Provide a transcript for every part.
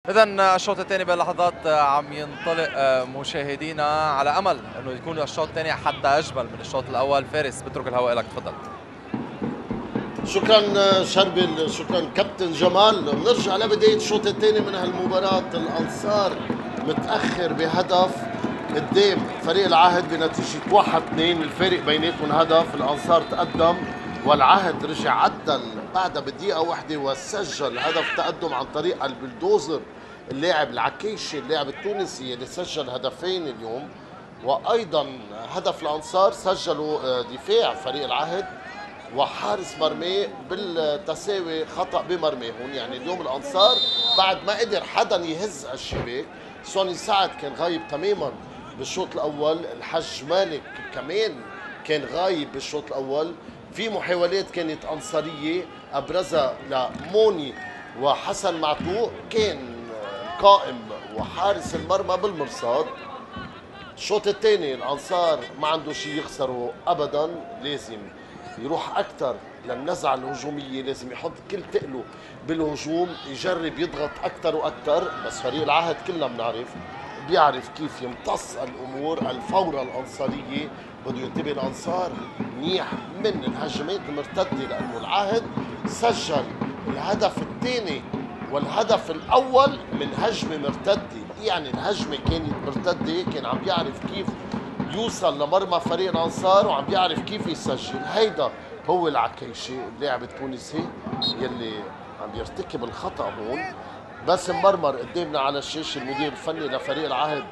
إذا الشوط الثاني بلحظات عم ينطلق مشاهدينا، على أمل أنه يكون الشوط الثاني حتى أجمل من الشوط الأول. فارس بترك الهواء لك، تفضل. شكرا شربل، شكرا كابتن جمال. بنرجع لبداية الشوط الثاني من هالمباراة. الأنصار متأخر بهدف قدام فريق العهد بنتيجة 1-2، الفارق بيناتهم هدف. الأنصار تقدم والعهد رجع عدل بعدها بدقيقة واحدة وسجل هدف تقدم عن طريق البلدوزر اللاعب العكيشي اللاعب التونسي اللي سجل هدفين اليوم. وأيضا هدف الأنصار سجلوا دفاع فريق العهد وحارس مرمى بالتساوي خطأ بمرماهم. يعني اليوم الأنصار بعد ما قدر حدا يهز الشباك. سوني سعد كان غايب تماما بالشوط الأول، الحج مالك كمان كان غايب بالشوط الأول. في محاولات كانت أنصارية أبرزها لموني وحسن معتوق، كان قائم وحارس المرمى بالمرصاد. الشوط الثاني الأنصار ما عنده شيء يخسره أبدا، لازم يروح أكثر للنزعة الهجومية، لازم يحط كل تقله بالهجوم، يجرب يضغط أكثر وأكثر. بس فريق العهد كلنا بيعرف كيف يمتص الأمور. الفورة الأنصارية بده ينتبه الأنصار منيح من الهجمات المرتدة، لأنه العهد سجل الهدف الثاني والهدف الأول من هجمة مرتدة. يعني الهجمة كانت مرتدة، كان عم يعرف كيف يوصل لمرمى فريق الانصار وعم بيعرف كيف يسجل. هيدا هو العكيشي اللاعب التونسي يلي عم يرتكب الخطا هون. بس مرمر قدامنا على الشاشه المدير الفني لفريق العهد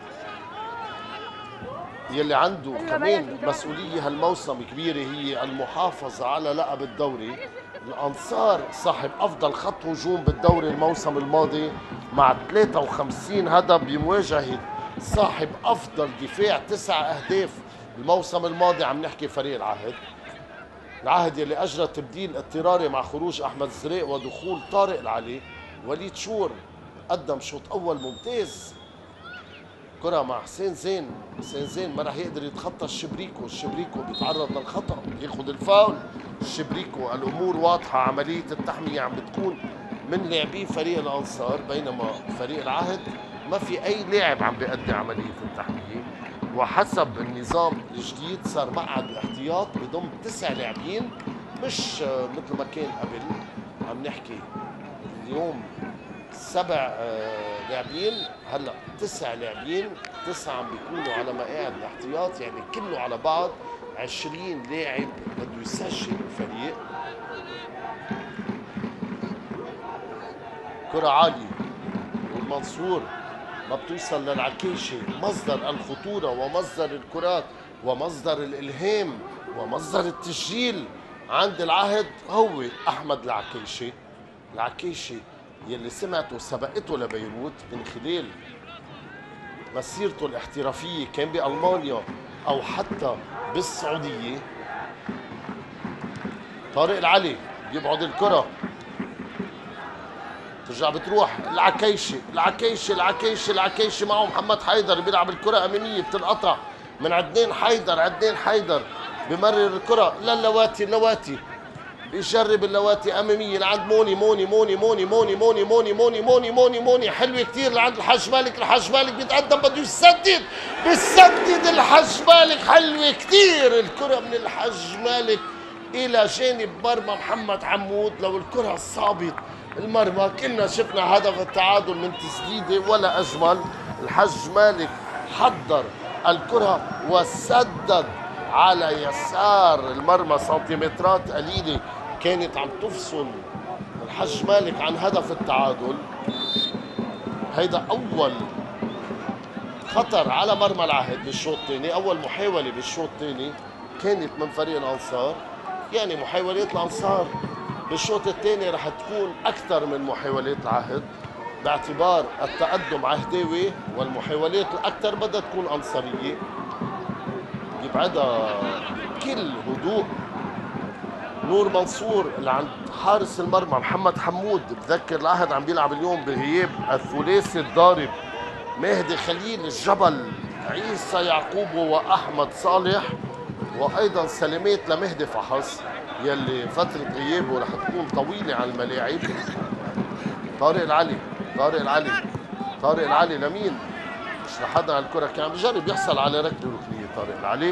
يلي عنده كمان مسؤوليه هالموسم كبيره، هي المحافظه على لقب الدوري. الانصار صاحب افضل خط هجوم بالدوري الموسم الماضي مع 53 هدف بمواجهه صاحب افضل دفاع 9 اهداف الموسم الماضي. عم نحكي فريق العهد. العهد يلي اجرى تبديل اضطراري مع خروج احمد الزريق ودخول طارق العلي. وليد شور قدم شوط اول ممتاز، كرة مع حسين زين. حسين زين ما راح يقدر يتخطى الشبريكو بيتعرض للخطأ، ياخذ الفاول. الشبريكو الامور واضحة، عملية التحمية عم بتكون من لاعبي فريق الانصار، بينما فريق العهد ما في اي لاعب عم بيأدي عملية التحمية. وحسب النظام الجديد صار مقعد الاحتياط بضم 9 لاعبين، مش مثل ما كان قبل. عم نحكي اليوم 7 لاعبين، هلا 9 لاعبين، 9 عم بيكونوا على مقاعد الاحتياط، يعني كله على بعض 20 لاعب بده يسجل الفريق. كرة عالية والمنصور ما بتوصل للعكيشي، مصدر الخطورة ومصدر الكرات ومصدر الإلهام ومصدر التسجيل عند العهد هو أحمد العكيشي. العكيشي يلي سمعته سبقته لبيروت من خلال مسيرته الاحترافية، كان بألمانيا أو حتى بالسعودية. طارق العلي بيبعد الكرة، ترجع بتروح العكيشي معه محمد حيدر بيلعب الكرة أمامية، بتنقطع من عدنان حيدر بمرر الكرة للواتي بيجرب اللواتي أمامية لعند موني حلوة كتير لعند الحج مالك بيتقدم بده يسدد، بيسدد الحج مالك، حلوة كتير الكرة من الحج مالك إلى جانب مرمى محمد حمود. لو الكرة صابت المرمى كنا شفنا هدف التعادل من تسديده ولا أجمل. الحج مالك حضر الكرة وسدد على يسار المرمى، سنتيمترات قليلة كانت عم تفصل الحج مالك عن هدف التعادل. هيدا أول خطر على مرمى العهد بالشوط الثاني، أول محاولة بالشوط الثاني كانت من فريق الأنصار. يعني محاولات الأنصار بالشوط الثاني رح تكون أكثر من محاولات العهد باعتبار التقدم عهداوي، والمحاولات الأكثر بدها تكون أنصارية. يبعدها بكل هدوء نور منصور اللي عند حارس المرمى محمد حمود. بذكر العهد عم بيلعب اليوم بغياب الثلاثي الضارب مهدي خليل الجبل، عيسى يعقوب وأحمد صالح، وأيضا سلامات لمهدي فحص يلي فترة غيابه رح تكون طويلة على الملاعب. طارق العلي طارق العلي لمين؟ مش لحدا على الكرة، كان عم بجرب يحصل على ركله ركنية طارق العلي.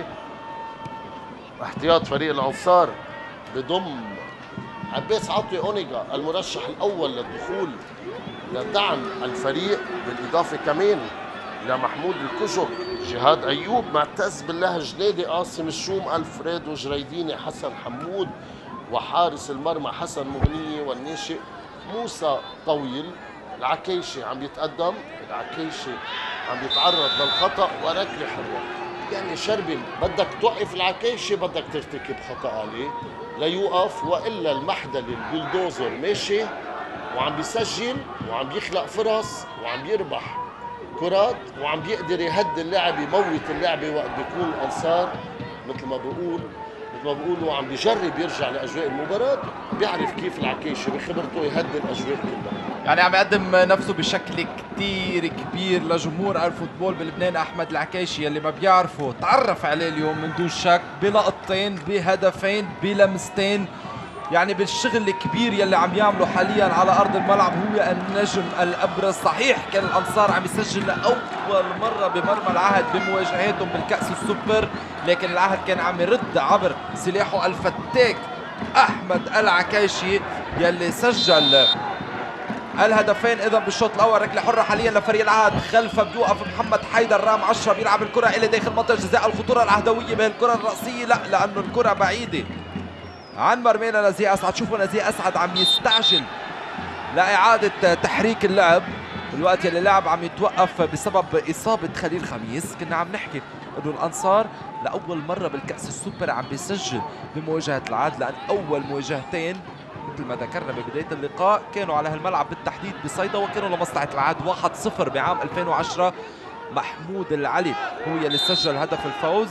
احتياط فريق الأنصار بضم عباس عطوي أونيجا المرشح الأول للدخول لدعم الفريق، بالإضافة كمان لمحمود الكجك، جهاد أيوب، معتز بالله جنيدي، قاسم الشوم، ألفريدو جريديني، حسن حمود، وحارس المرمى حسن مغنية، والناشئ موسى طويل. العكيشي عم يتقدم، العكيشي عم يتعرض للخطأ وركلة حرة. يعني شربل بدك توقف العكيشي، بدك ترتكب خطأ عليه ليوقف، وإلا المحدل البلدوزر ماشي وعم بيسجل وعم بيخلق فرص وعم بيربح كرات وعم بيقدر يهدي اللعب، يموت اللعبة وقت بيكون الأنصار مثل ما بيقولوا عم بيجرب يرجع لأجواء المباراة. بيعرف كيف العكيشي بخبرته يهدي الأجواء كلها. يعني عم يقدم نفسه بشكل كتير كبير لجمهور الفوتبول بلبنان. أحمد العكيشي اللي ما بيعرفه تعرف عليه اليوم من دون شك، بلقطتين، بهدفين، بلمستين، يعني بالشغل الكبير يلي عم يعمله حاليا على ارض الملعب. هو النجم الابرز. صحيح كان الانصار عم يسجل لاول مره بمرمى العهد بمواجهاتهم بالكاس السوبر، لكن العهد كان عم يرد عبر سلاحه الفتاك احمد العكيشي يلي سجل الهدفين. اذا بالشوط الاول ركله حره حاليا لفريق العهد، خلفه بيوقف محمد حيدر رام 10 بيلعب الكره الى داخل منطقه جزاء. الخطوره العهدويه بهالكره الراسيه لا، لانه الكره بعيده عن مرمينا نزيه اسعد. شوفوا نزيه اسعد عم يستعجل لاعاده تحريك اللعب الوقت يلي اللعب عم يتوقف بسبب اصابه خليل خميس. كنا عم نحكي انه الانصار لاول مره بالكاس السوبر عم بيسجل بمواجهه العهد، لان اول مواجهتين مثل ما ذكرنا ببدايه اللقاء كانوا على هالملعب بالتحديد بصيدا وكانوا لمصلحه العهد 1-0 بعام 2010. محمود العلي هو يلي سجل هدف الفوز،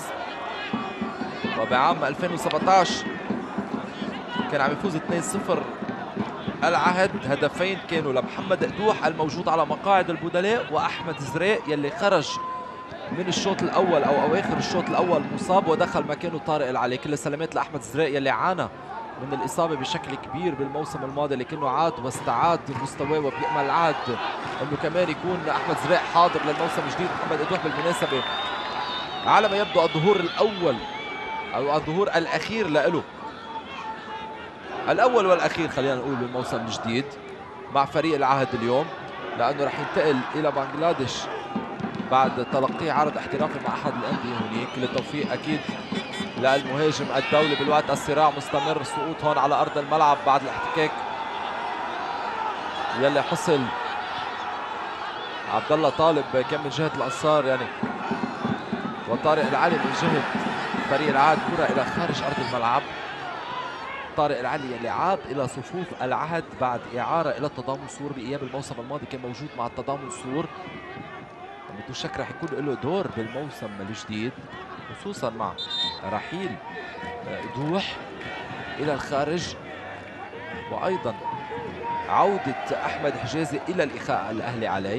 وبعام 2017 كان عم يفوز 2-0 العهد. هدفين كانوا لمحمد قدوح الموجود على مقاعد البدلاء، واحمد زريق يلي خرج من الشوط الاول او اواخر الشوط الاول مصاب ودخل مكانه طارق العلي. كل السلامات لاحمد زريق يلي عانى من الاصابه بشكل كبير بالموسم الماضي، لكنه عاد واستعاد مستواه، وبيأمل العهد انه كمان يكون احمد زريق حاضر للموسم الجديد. محمد قدوح بالمناسبه على ما يبدو الظهور الاول او الظهور الاخير له، الأول والأخير خلينا نقول بالموسم الجديد مع فريق العهد اليوم، لأنه رح ينتقل إلى بنغلاديش بعد تلقيه عرض احترافي مع أحد الأندية هناك. كل التوفيق أكيد للمهاجم الدولي. بالوقت الصراع مستمر، سقوط هون على أرض الملعب بعد الاحتكاك يلي حصل. عبد الله طالب كان من جهة الأنصار يعني، وطارق العلي من جهة فريق العهد. كرة إلى خارج أرض الملعب. طارق العلي اللي عاد الى صفوف العهد بعد اعاره الى التضامن سور باياب الموسم الماضي، كان موجود مع التضامن سور، بدون شك رح يكون له دور بالموسم الجديد، خصوصا مع رحيل قدوح الى الخارج، وايضا عوده احمد حجازي الى الاخاء الاهلي عليه.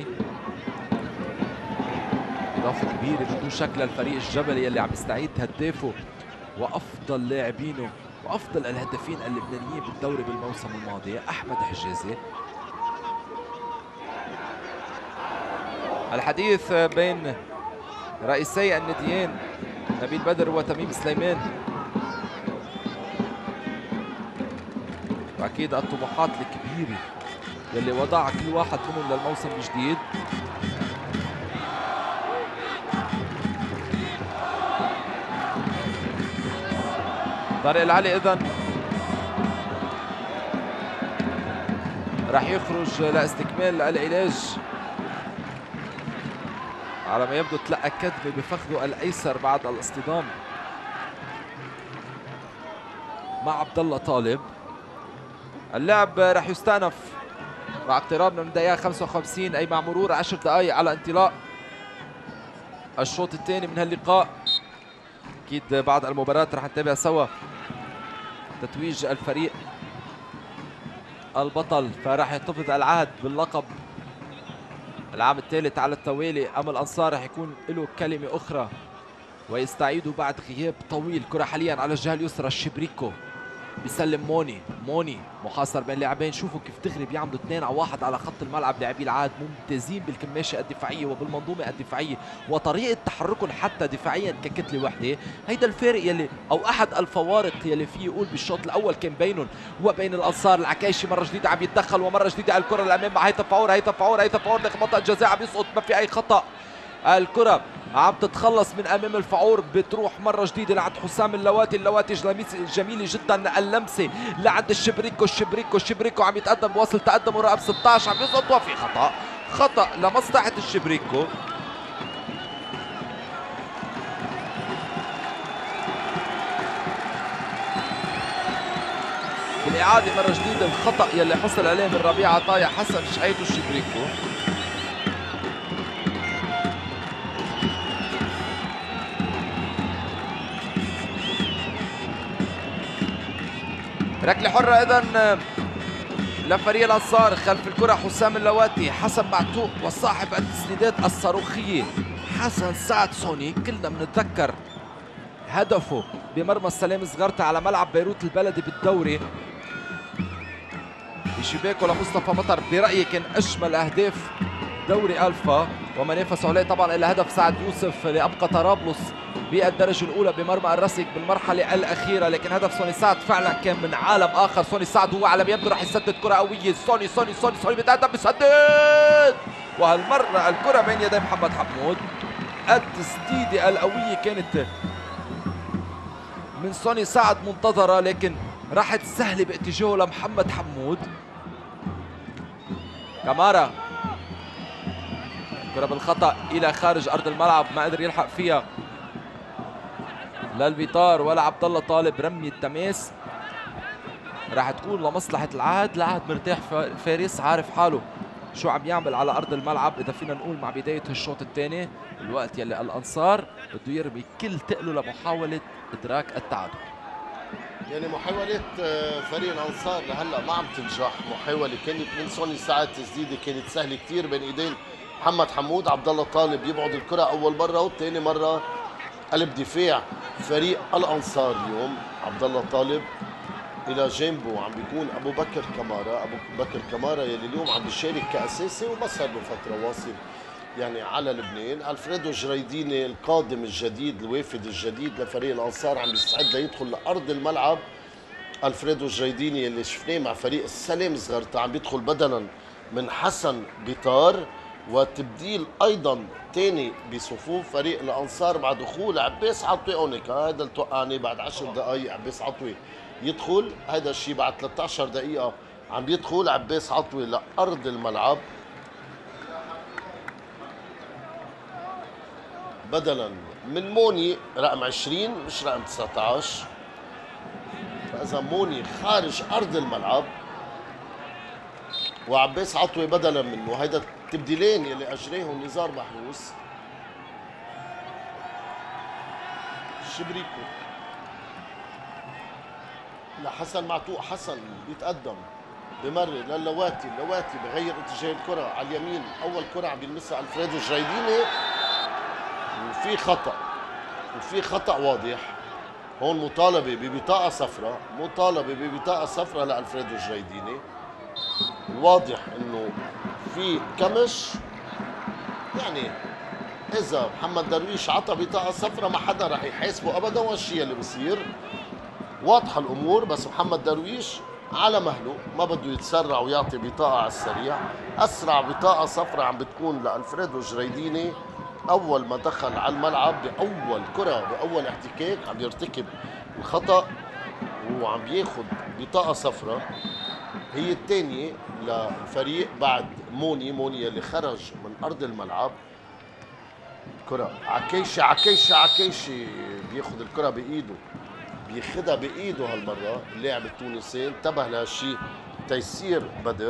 اضافه كبيره بدون شك للفريق الجبلي اللي عم يستعيد هدافه وافضل لاعبينه وافضل الهدافين اللبنانيين بالدوري بالموسم الماضي احمد حجازي. الحديث بين رئيسي الناديين نبيل بدر وتميم سليمان، واكيد الطموحات الكبيره يلي وضعها كل واحد منهم للموسم الجديد. طارق العلي اذا راح يخرج لاستكمال العلاج، على ما يبدو تلقى كدمه بفخذه الايسر بعد الاصطدام مع عبد الله طالب. اللعب راح يستأنف مع اقترابنا من دقيقه 55، اي مع مرور 10 دقائق على انطلاق الشوط الثاني من هاللقاء. اكيد بعد المباراه راح نتابع سوا تتويج الفريق البطل، فراح يحتفظ العهد باللقب العام الثالث على التوالي، أما الأنصار راح يكون له كلمة أخرى ويستعيدوا بعد غياب طويل. كرة حاليا على الجهة اليسرى، الشبريكو بيسلم موني موني محاصر بين لاعبين، شوفوا كيف دغري بيعملوا 2 على 1 على خط الملعب. لاعبي العهد ممتازين بالكماشة الدفاعية وبالمنظومة الدفاعية وطريقة تحركهم حتى دفاعيا ككتلة وحدة. هيدا الفارق يلي او احد الفوارق يلي فيه يقول بالشوط الاول كان بينهم وبين الانصار. العكايشي مرة جديدة عم يتدخل ومرة جديدة الكرة الامام مع هيثم فاور. هيثم فاور داخل منطقة الجزاء عم يسقط، ما في اي خطأ. الكرة عم تتخلص من امام الفعور، بتروح مره جديده لعند حسام اللواتي. جميله جدا اللمسه لعند الشبريكو عم يتقدم بوصل تقدم ورقم 16 عم يسقط وفي خطا لمصلحه الشبريكو. بالاعاده مره جديده الخطا يلي حصل عليه من ربيع عطايا حسن شحيت الشبريكو. ركله حره اذا لفريق الانصار. خلف الكره حسام اللواتي، حسن معتوق وصاحب التسديدات الصاروخيه حسن سعد سوني. كلنا بنتذكر هدفه بمرمى السلام زغرتة على ملعب بيروت البلدي بالدوري بشباكه لمصطفى مطر. برايي كان اجمل اهداف دوري الفا، وما نافسوا عليه طبعا الا هدف سعد يوسف لابقى طرابلس بالدرجه الاولى بمرمى الرسك بالمرحله الاخيره. لكن هدف سوني سعد فعلا كان من عالم اخر. سوني سعد هو على ما يبدو راح يسدد كره قويه. سوني بيتقدم بيسدد، وهالمره الكره بين يدي محمد حمود. التسديده القويه كانت من سوني سعد منتظره، لكن راحت سهله باتجاهه لمحمد حمود. كامارا كرة بالخطأ إلى خارج أرض الملعب، ما قدر يلحق فيها لا الفيتار ولا عبد الله طالب. رمية تماس راح تكون لمصلحة العهد. العهد مرتاح، فارس عارف حاله شو عم يعمل على أرض الملعب. إذا فينا نقول مع بداية الشوط الثاني الوقت يلي الأنصار بده يرمي كل تقله لمحاولة إدراك التعادل. يعني محاولة فريق الأنصار لهلا ما عم تنجح. محاولة كانت من سوني سعد، تسديدة كانت سهلة كثير بين إيدين محمد حمود. عبد الله طالب يبعد الكرة أول مرة، والثاني مرة قلب دفاع فريق الأنصار اليوم. عبد الله طالب إلى جانبه عم بيكون أبو بكر كمارا يلي اليوم عم بيشارك كأساسي وما صار له فترة واصل يعني على لبنان. الفريدو جريديني القادم الجديد، الوافد الجديد لفريق الانصار، عم بيستعد ليدخل لارض الملعب. الفريدو جريديني اللي شفناه مع فريق السلام زغرتة عم بيدخل بدلا من حسن بيطار، وتبديل ايضا ثاني بصفوف فريق الانصار مع دخول عباس عطوي. اونيك هذا اللي توقعني بعد 10 دقائق عباس عطوي يدخل. هذا الشيء بعد 13 دقيقه عم بيدخل عباس عطوي لارض الملعب بدلا من موني رقم 20 مش رقم 19. فاذا موني خارج ارض الملعب وعباس عطوي بدلا منه. هيدا التبديلين يلي اجريهم نزار محروس. شبريكو لحسن معتوق، حسن بيتقدم بمرر للواتي. اللواتي بغير اتجاه الكره على اليمين. اول كره عم بيلمسها الفريدو جريديني وفي خطأ واضح هون. مطالبة ببطاقة صفراء لألفريدو جريديني. واضح انه في كمش. يعني اذا محمد درويش عطى بطاقة صفراء ما حدا رح يحاسبه ابدا، والشيء اللي بصير واضحة الامور. بس محمد درويش على مهله ما بده يتسرع ويعطي بطاقة على السريع. اسرع بطاقة صفراء عم بتكون لألفريدو جريديني اول ما دخل على الملعب باول كره باول احتكاك عم يرتكب الخطا وعم بياخذ بطاقه صفراء. هي الثانيه للفريق بعد موني اللي خرج من ارض الملعب. كره عكيشي بياخذ الكره بايده، بياخذها بايده هالمره اللاعب التونسي. انتبه لهالشيء تيسير بدر،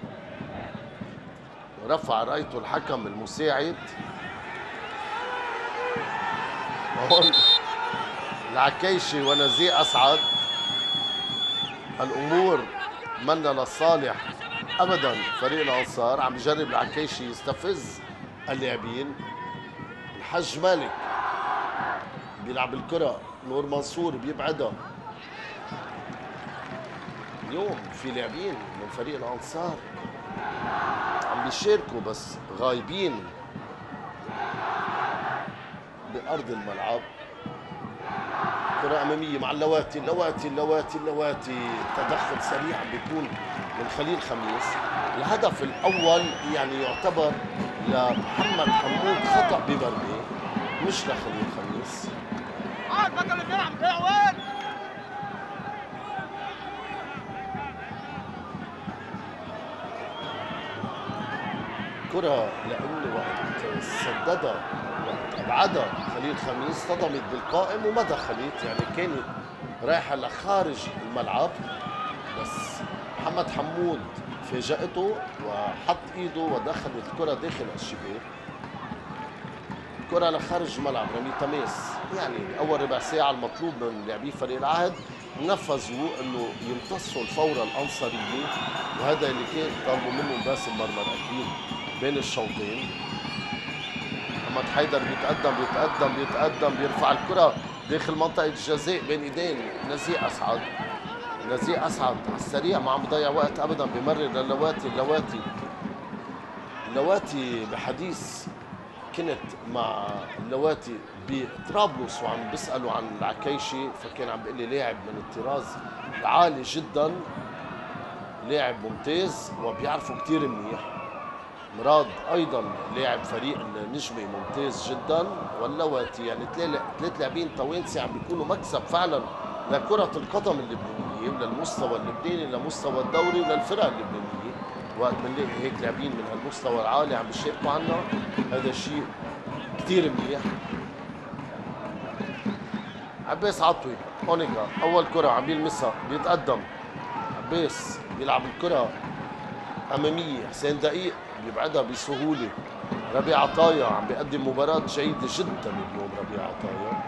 رفع رايته الحكم المساعد. هون العكيشي ونزيه اسعد. الامور منا للصالح ابدا فريق الانصار. عم بجرب العكيشي يستفز اللاعبين. الحج مالك بيلعب الكره، نور منصور بيبعدها. اليوم في لاعبين من فريق الانصار عم بيشاركوا بس غايبين بارض الملعب. كرة أمامية مع اللواتي، اللواتي تدخل سريع بيكون من خليل خميس. الهدف الأول يعني يعتبر لمحمد حمود خطأ بمرمي مش لخليل خميس. كرة لأنه وقت سددها ابعدها خليل خميس صدمت بالقائم وما دخلت، يعني كانت رايحه لخارج الملعب، بس محمد حمود فاجأته وحط ايده ودخل الكره داخل الشباك. كرة لخارج الملعب رمي تماس. يعني اول ربع ساعه المطلوب من لاعبي فريق العهد نفذوا انه يمتصوا الفوره الانصاريه، وهذا اللي كان طالبوا منهم باسم مرمر اكيد بين الشوطين. محمد حيدر بيتقدم بيرفع الكرة داخل منطقة الجزاء بين ايدين نزيه اسعد. نزيه اسعد على السريع ما عم بضيع وقت ابدا، بمرر للواتي. اللواتي بحديث كنت مع اللواتي بطرابلس وعم بيسالوا عن العكيشي، فكان عم بيقول لي لاعب من الطراز عالي جدا، لاعب ممتاز وبيعرفه كثير منيح. مراد ايضا لاعب فريق النجمي ممتاز جدا، واللواتي يعني ثلاث لاعبين توانسه عم بيكونوا مكسب فعلا لكرة القدم اللبنانية وللمستوى اللبناني لمستوى الدوري وللفرق اللبنانية. وقت بنلاقي هيك لاعبين من هالمستوى العالي عم بيشاركوا عنا هذا شيء كثير منيح. عباس عطوي اونيكا اول كرة عم بيلمسها بيتقدم. عباس بيلعب الكرة امامية، حسين دقيق بيبعدها بسهولة. ربيع عطايا عم بيقدم مباراة جيدة جدا اليوم. ربيع عطايا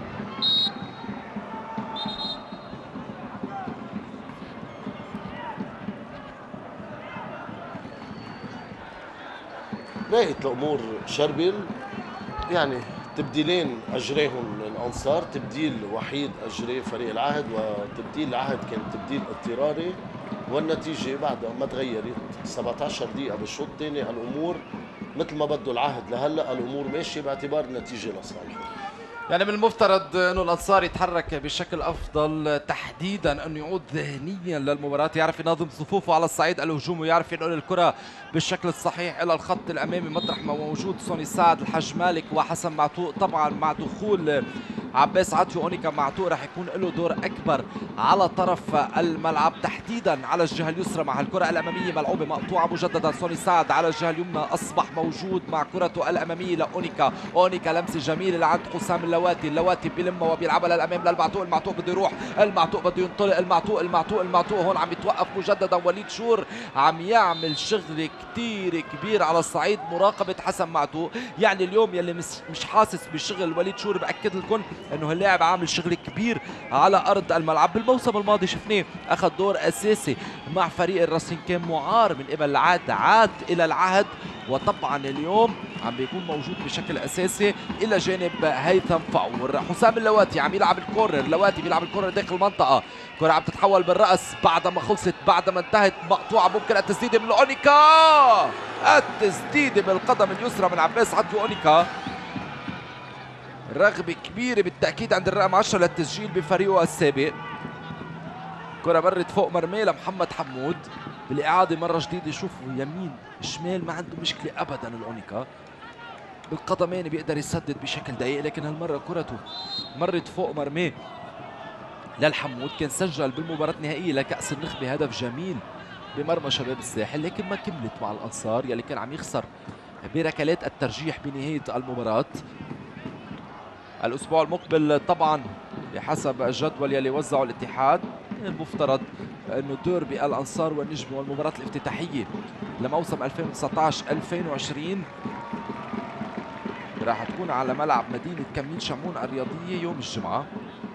باقت الامور شربل، يعني تبديلين اجريهم الانصار، تبديل وحيد اجريه فريق العهد، وتبديل العهد كان تبديل اضطراري، والنتيجه بعدها ما تغيرت. 17 دقيقه بالشوط الثاني الامور مثل ما بده العهد لهلا، الامور ماشيه باعتبار النتيجه لصالحه. يعني من المفترض انه الانصار يتحرك بشكل افضل، تحديدا انه يعود ذهنيا للمباراه، يعرف ينظم صفوفه على الصعيد الهجومي، ويعرف ينقل الكره بالشكل الصحيح الى الخط الامامي مطرح ما موجود سوني سعد، الحاج مالك وحسن معتوق. طبعا مع دخول عباس عطيو اونيكا معتوق رح يكون له دور اكبر على طرف الملعب، تحديدا على الجهه اليسرى مع الكره الاماميه ملعوبه مقطوعه مجددا. سوني سعد على الجهه اليمنى اصبح موجود مع كرته الاماميه لاونيكا. اونيكا لمسه جميله لعند حسام اللواتي بيلمها وبيلعبها للامام للمعتوق. المعتوق بده يروح، المعتوق بده ينطلق. المعتوق هون عم يتوقف مجددا. وليد شور عم يعمل شغل كتير كبير على الصعيد مراقبه حسن معتوق. يعني اليوم يلي مش حاسس بشغل وليد شور باكد لكم انه هاللاعب عامل شغل كبير على ارض الملعب. بالموسم الماضي شفناه اخذ دور اساسي مع فريق الرصين، كان معار من قبل العهد، عاد الى العهد، وطبعا اليوم عم بيكون موجود بشكل اساسي الى جانب هيثم فاور. حسام اللواتي عم يلعب الكورنر، اللواتي بيلعب الكورنر داخل المنطقه، كرة عم تتحول بالراس بعد ما خلصت، بعد ما انتهت مقطوعه. ممكن التسديده من اونيكا، التسديده بالقدم اليسرى من عباس عطيو اونيكا. رغبة كبيرة بالتأكيد عند الرقم 10 للتسجيل بفريقه السابق. كرة مرت فوق مرميه لمحمد حمود بالإعادة مرة جديدة. شوفوا يمين شمال ما عنده مشكلة أبدا الأونيكا، بالقدمين بيقدر يسدد بشكل دقيق، لكن هالمرة كرته مرت فوق مرميه للحمود. كان سجل بالمباراة النهائية لكأس النخبة هدف جميل بمرمى شباب الساحل، لكن ما كملت مع الأنصار يلي كان عم يخسر بركلات الترجيح بنهاية المباراة. الأسبوع المقبل طبعا بحسب الجدول يلي وزعه الاتحاد المفترض أنه ديربي الأنصار والنجم والمباراة الافتتاحية لموسم 2019-2020 راح تكون على ملعب مدينة كمين شمون الرياضية يوم الجمعة.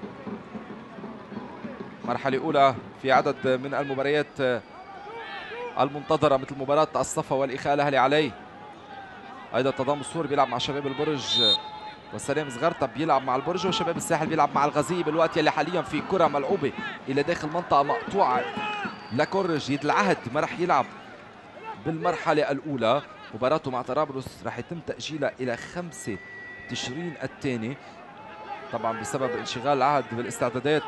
مرحلة أولى في عدد من المباريات المنتظرة مثل مباراة الصفا والإخاء الأهلي علي، أيضا تضامن السوري بيلعب مع شباب البرج، وسلام صغرطة بيلعب مع البرج، وشباب الساحل بيلعب مع الغزية. بالوقت يلي حاليا في كرة ملعوبة إلى داخل منطقة مقطوعة لكورنر جديد. العهد ما راح يلعب بالمرحلة الأولى، مباراته مع طرابلس راح يتم تأجيلها إلى 5 تشرين الثاني، طبعا بسبب انشغال العهد بالاستعدادات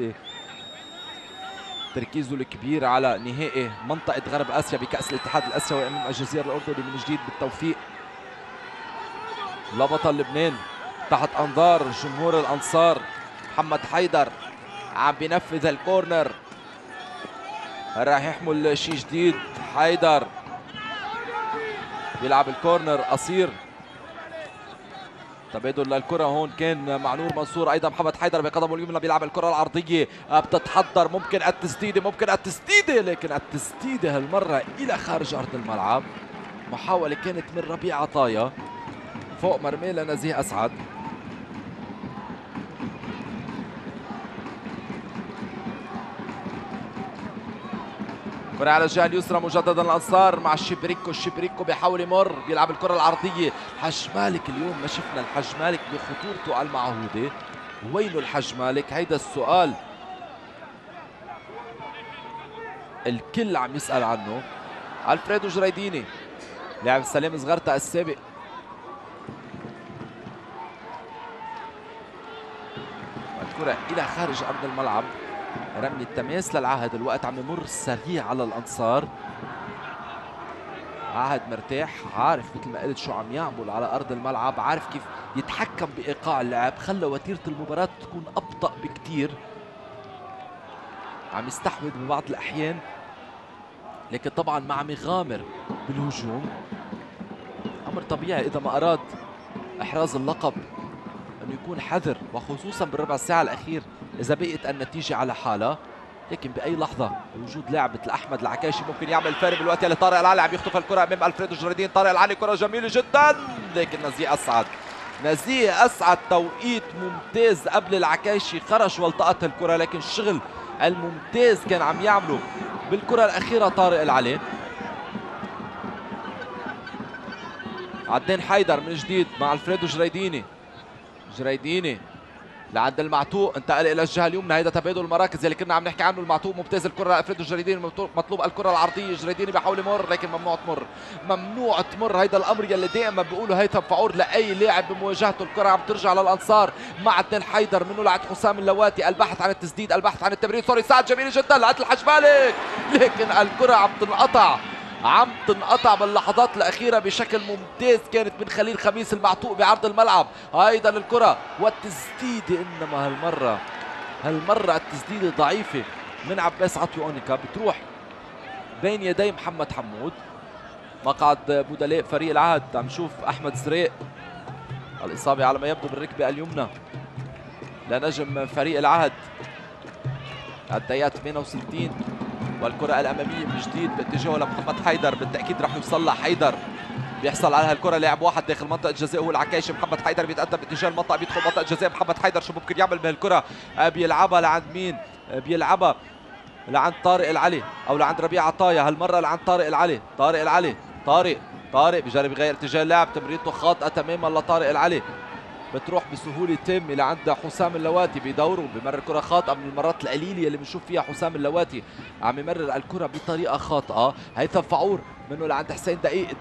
وبتركيزه الكبير على نهائي منطقة غرب آسيا بكأس الاتحاد الآسيوي أمام الجزيرة الأردني. من جديد بالتوفيق لبطل لبنان تحت أنظار جمهور الأنصار. محمد حيدر عم بينفذ الكورنر، راح يحمل شيء جديد. حيدر بيلعب الكورنر قصير، تبادل للكرة هون كان مع نور منصور. ايضا محمد حيدر بقدمه اليمنى بيلعب الكرة العرضية، بتتحضر ممكن التسديدة لكن التسديدة هالمرة الى خارج ارض الملعب. محاولة كانت من ربيع عطايا فوق مرمى لنزيه اسعد. كرة على الجهة اليسرى مجددا الأنصار مع الشبريكو بيحاول يمر، بيلعب الكرة العرضية. الحج مالك اليوم ما شفنا الحج مالك بخطورته المعهودة. وينه الحج مالك؟ هيدا السؤال الكل عم يسأل عنه. الفريدو جريديني لاعب سلام زغرتا السابق، الكرة إلى خارج أرض الملعب. رمي التماس للعهد، الوقت عم يمر سريع على الأنصار. عهد مرتاح، عارف مثل ما قلت شو عم يعمل على أرض الملعب، عارف كيف يتحكم بإيقاع اللعب، خلى وتيرة المباراة تكون أبطأ بكتير. عم يستحوذ ببعض الأحيان لكن طبعا ما عم يغامر بالهجوم. أمر طبيعي إذا ما أراد إحراز اللقب أنه يكون حذر، وخصوصا بالربع ساعة الأخير إذا بقيت النتيجة على حالها. لكن بأي لحظة وجود لاعب مثل أحمد العكاشي ممكن يعمل فارق. بالوقت اللي طارق العلي عم يخطف الكرة أمام الفريدو جريدين. طارق العلي كرة جميلة جدا لكن نزيه أسعد توقيت ممتاز قبل العكاشي، خرج والتقط الكرة، لكن الشغل الممتاز كان عم يعمله بالكرة الأخيرة طارق العلي. عدنان حيدر من جديد مع الفريدو جريديني لعند المعتوق، انتقل الى الجهه اليمنى. هيدا تبادل المراكز اللي كنا عم نحكي عنه. المعتوق ممتاز، الكره لافريدو جريديني، مطلوب الكره العرضيه. جريديني بيحاول يمر لكن ممنوع تمر. هيدا الامر يلي دائما بيقولوا هيثم فعور لاي لاعب بمواجهته. الكره عم ترجع للانصار مع عدنان حيدر، منه لعند حسام اللواتي. البحث عن التسديد، البحث عن التمرير. سوري سعد جميل جدا لقت الحج مالك، لكن الكره عم تنقطع باللحظات الأخيرة بشكل ممتاز. كانت من خليل خميس المعتوق بعرض الملعب. أيضا الكرة والتسديدة، إنما هالمرة التسديدة ضعيفة من عباس عطوي أونيكا، بتروح بين يدي محمد حمود. مقعد بدلاء فريق العهد عم نشوف أحمد زريق، الإصابة على ما يبدو بالركبة اليمنى لنجم فريق العهد. الدقيقة 68 والكرة الأمامية من جديد باتجاهه لمحمد حيدر، بالتأكيد راح يوصل لها حيدر. بيحصل على هالكرة لاعب واحد داخل منطقة الجزاء هو العكاشي. محمد حيدر بيتقدم باتجاه المنطقة، بيدخل منطقة الجزاء. محمد حيدر شو ممكن يعمل بهالكرة؟ بيلعبها لعند مين؟ بيلعبها لعند طارق العلي او لعند ربيع عطايا. هالمرة لعند طارق العلي. طارق بيجرب يغير اتجاه اللعب، تمريرته خاطئة تماما لطارق العلي، بتروح بسهوله تامه لعند حسام اللواتي. بيدوروا بمرر كره خاطئه، من المرات القليله اللي بنشوف فيها حسام اللواتي عم يمرر الكره بطريقه خاطئه. هيثم فعور منه لعند حسين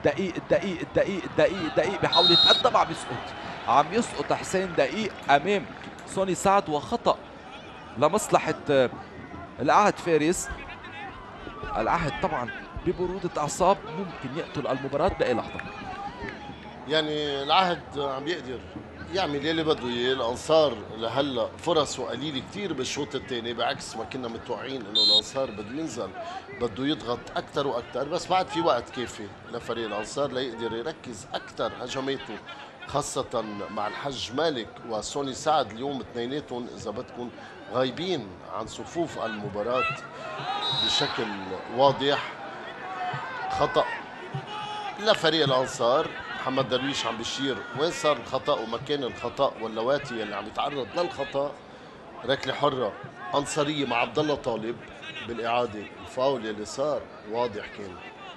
دقيق بيحاول يتقدم، عم يسقط حسين دقيق امام سوني سعد، وخطا لمصلحه العهد فارس. العهد طبعا ببروده اعصاب ممكن يقتل المباراه باي لحظه. يعني العهد عم يقدر يعمل يلي بده اياه. الانصار لهلا فرصه قليله كثير بالشوط الثاني، بعكس ما كنا متوقعين انه الانصار بده ينزل، بده يضغط اكثر واكثر، بس بعد في وقت كافي لفريق الانصار ليقدر يركز اكثر هجماته، خاصة مع الحج مالك وسوني سعد اليوم اثنيناتهم اذا بدكم غايبين عن صفوف المباراة بشكل واضح. خطأ لفريق الانصار. محمد درويش عم بيشير وين صار الخطا ومكان الخطا، واللواتي اللي عم يتعرض للخطا. ركله حره انصاريه مع عبد الله طالب بالاعاده. الفاول اللي صار واضح كان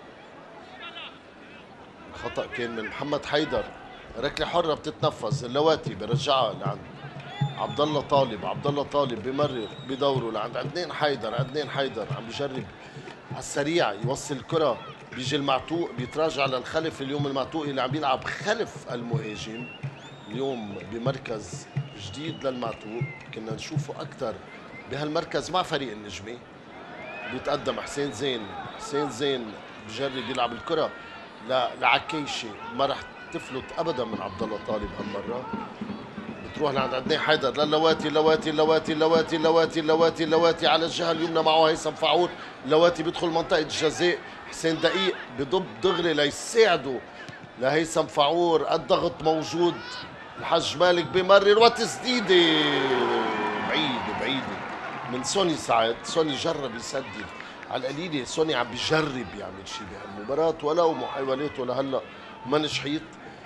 الخطا كان من محمد حيدر. ركله حره بتتنفذ، اللواتي برجعها لعند عبد الله طالب بمرر بدوره لعند عدنان حيدر عم بيجرب على السريع يوصل الكره، بيجي المعتوق بيتراجع للخلف. اليوم المعتوق اللي عم بيلعب خلف المهاجم اليوم بمركز جديد للمعتوق، كنا نشوفه اكثر بهالمركز مع فريق النجمه. بيتقدم حسين زين، حسين زين بجرب يلعب الكره لعكيشي، ما رح تفلت ابدا من عبد الله طالب هالمره. بتروح لعند عدنان حيدر للواتي، لواتي لواتي لواتي لواتي لواتي لواتي على الجهه اليمنى معه هيثم فعور. لواتي بيدخل منطقه الجزاء، حسين دقيق بضب دغري ليساعده لهيثم فعور. الضغط موجود، الحج مالك بمرر وتسديده بعيده من سوني سعد. سوني جرب يسدد على القليله، سوني عم بيجرب يعمل شيء بهالمباراه ولو محاولاته لهلا ما نجحت.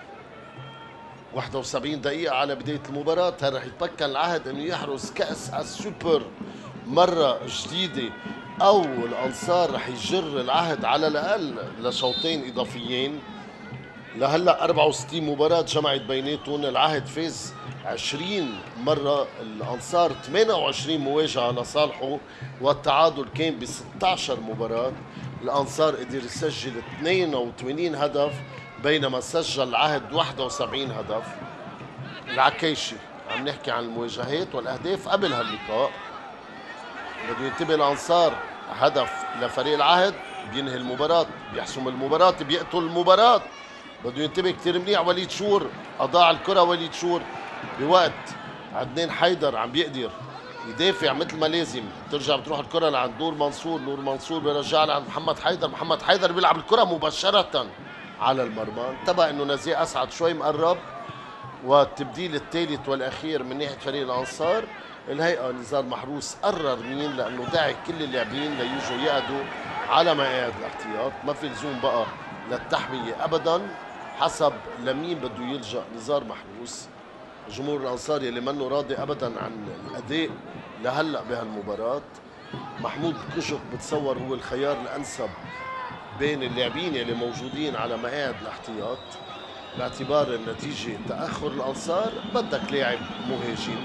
71 دقيقة على بداية المباراة، هل رح يتمكن العهد انه يحرز كأس السوبر مرة جديدة او الانصار رح يجر العهد على الاقل لشوطين اضافيين؟ لهلا 64 مباراة جمعت بيناتهم، العهد فاز 20 مرة، الانصار 28 مواجهة لصالحه، والتعادل كان ب 16 مباراة. الانصار قدر يسجل 82 هدف بينما سجل العهد 71 هدف. العكيشي عم نحكي عن المواجهات والاهداف قبل هاللقاء. بده ينتبه الانصار، هدف لفريق العهد بينهي المباراة، بيحسم المباراة، بيقتل المباراة. بده ينتبه كثير منيح وليد شور، اضاع الكرة وليد شور بوقت عدنان حيدر عم بيقدر يدافع مثل ما لازم. بترجع بتروح الكرة لعند نور منصور، نور منصور بيرجعها لعند محمد حيدر، محمد حيدر بيلعب الكرة مباشرة على المرمى. انتبه انه نزيه اسعد شوي مقرب، والتبديل الثالث والاخير من ناحيه فريق الانصار. الهيئه نزار محروس قرر مين، لانه داعي كل اللاعبين ليجوا يقعدوا على مقاعد الاحتياط، ما في لزوم بقى للتحميه ابدا. حسب لمين بده يلجا نزار محروس. جمهور الانصار يلي منه راضي ابدا عن الاداء لهلا بهالمباراه. محمود كشك بتصور هو الخيار الانسب بين اللاعبين يلي موجودين على مقاعد الاحتياط، باعتبار النتيجة تأخر الأنصار بدك لاعب مهاجم.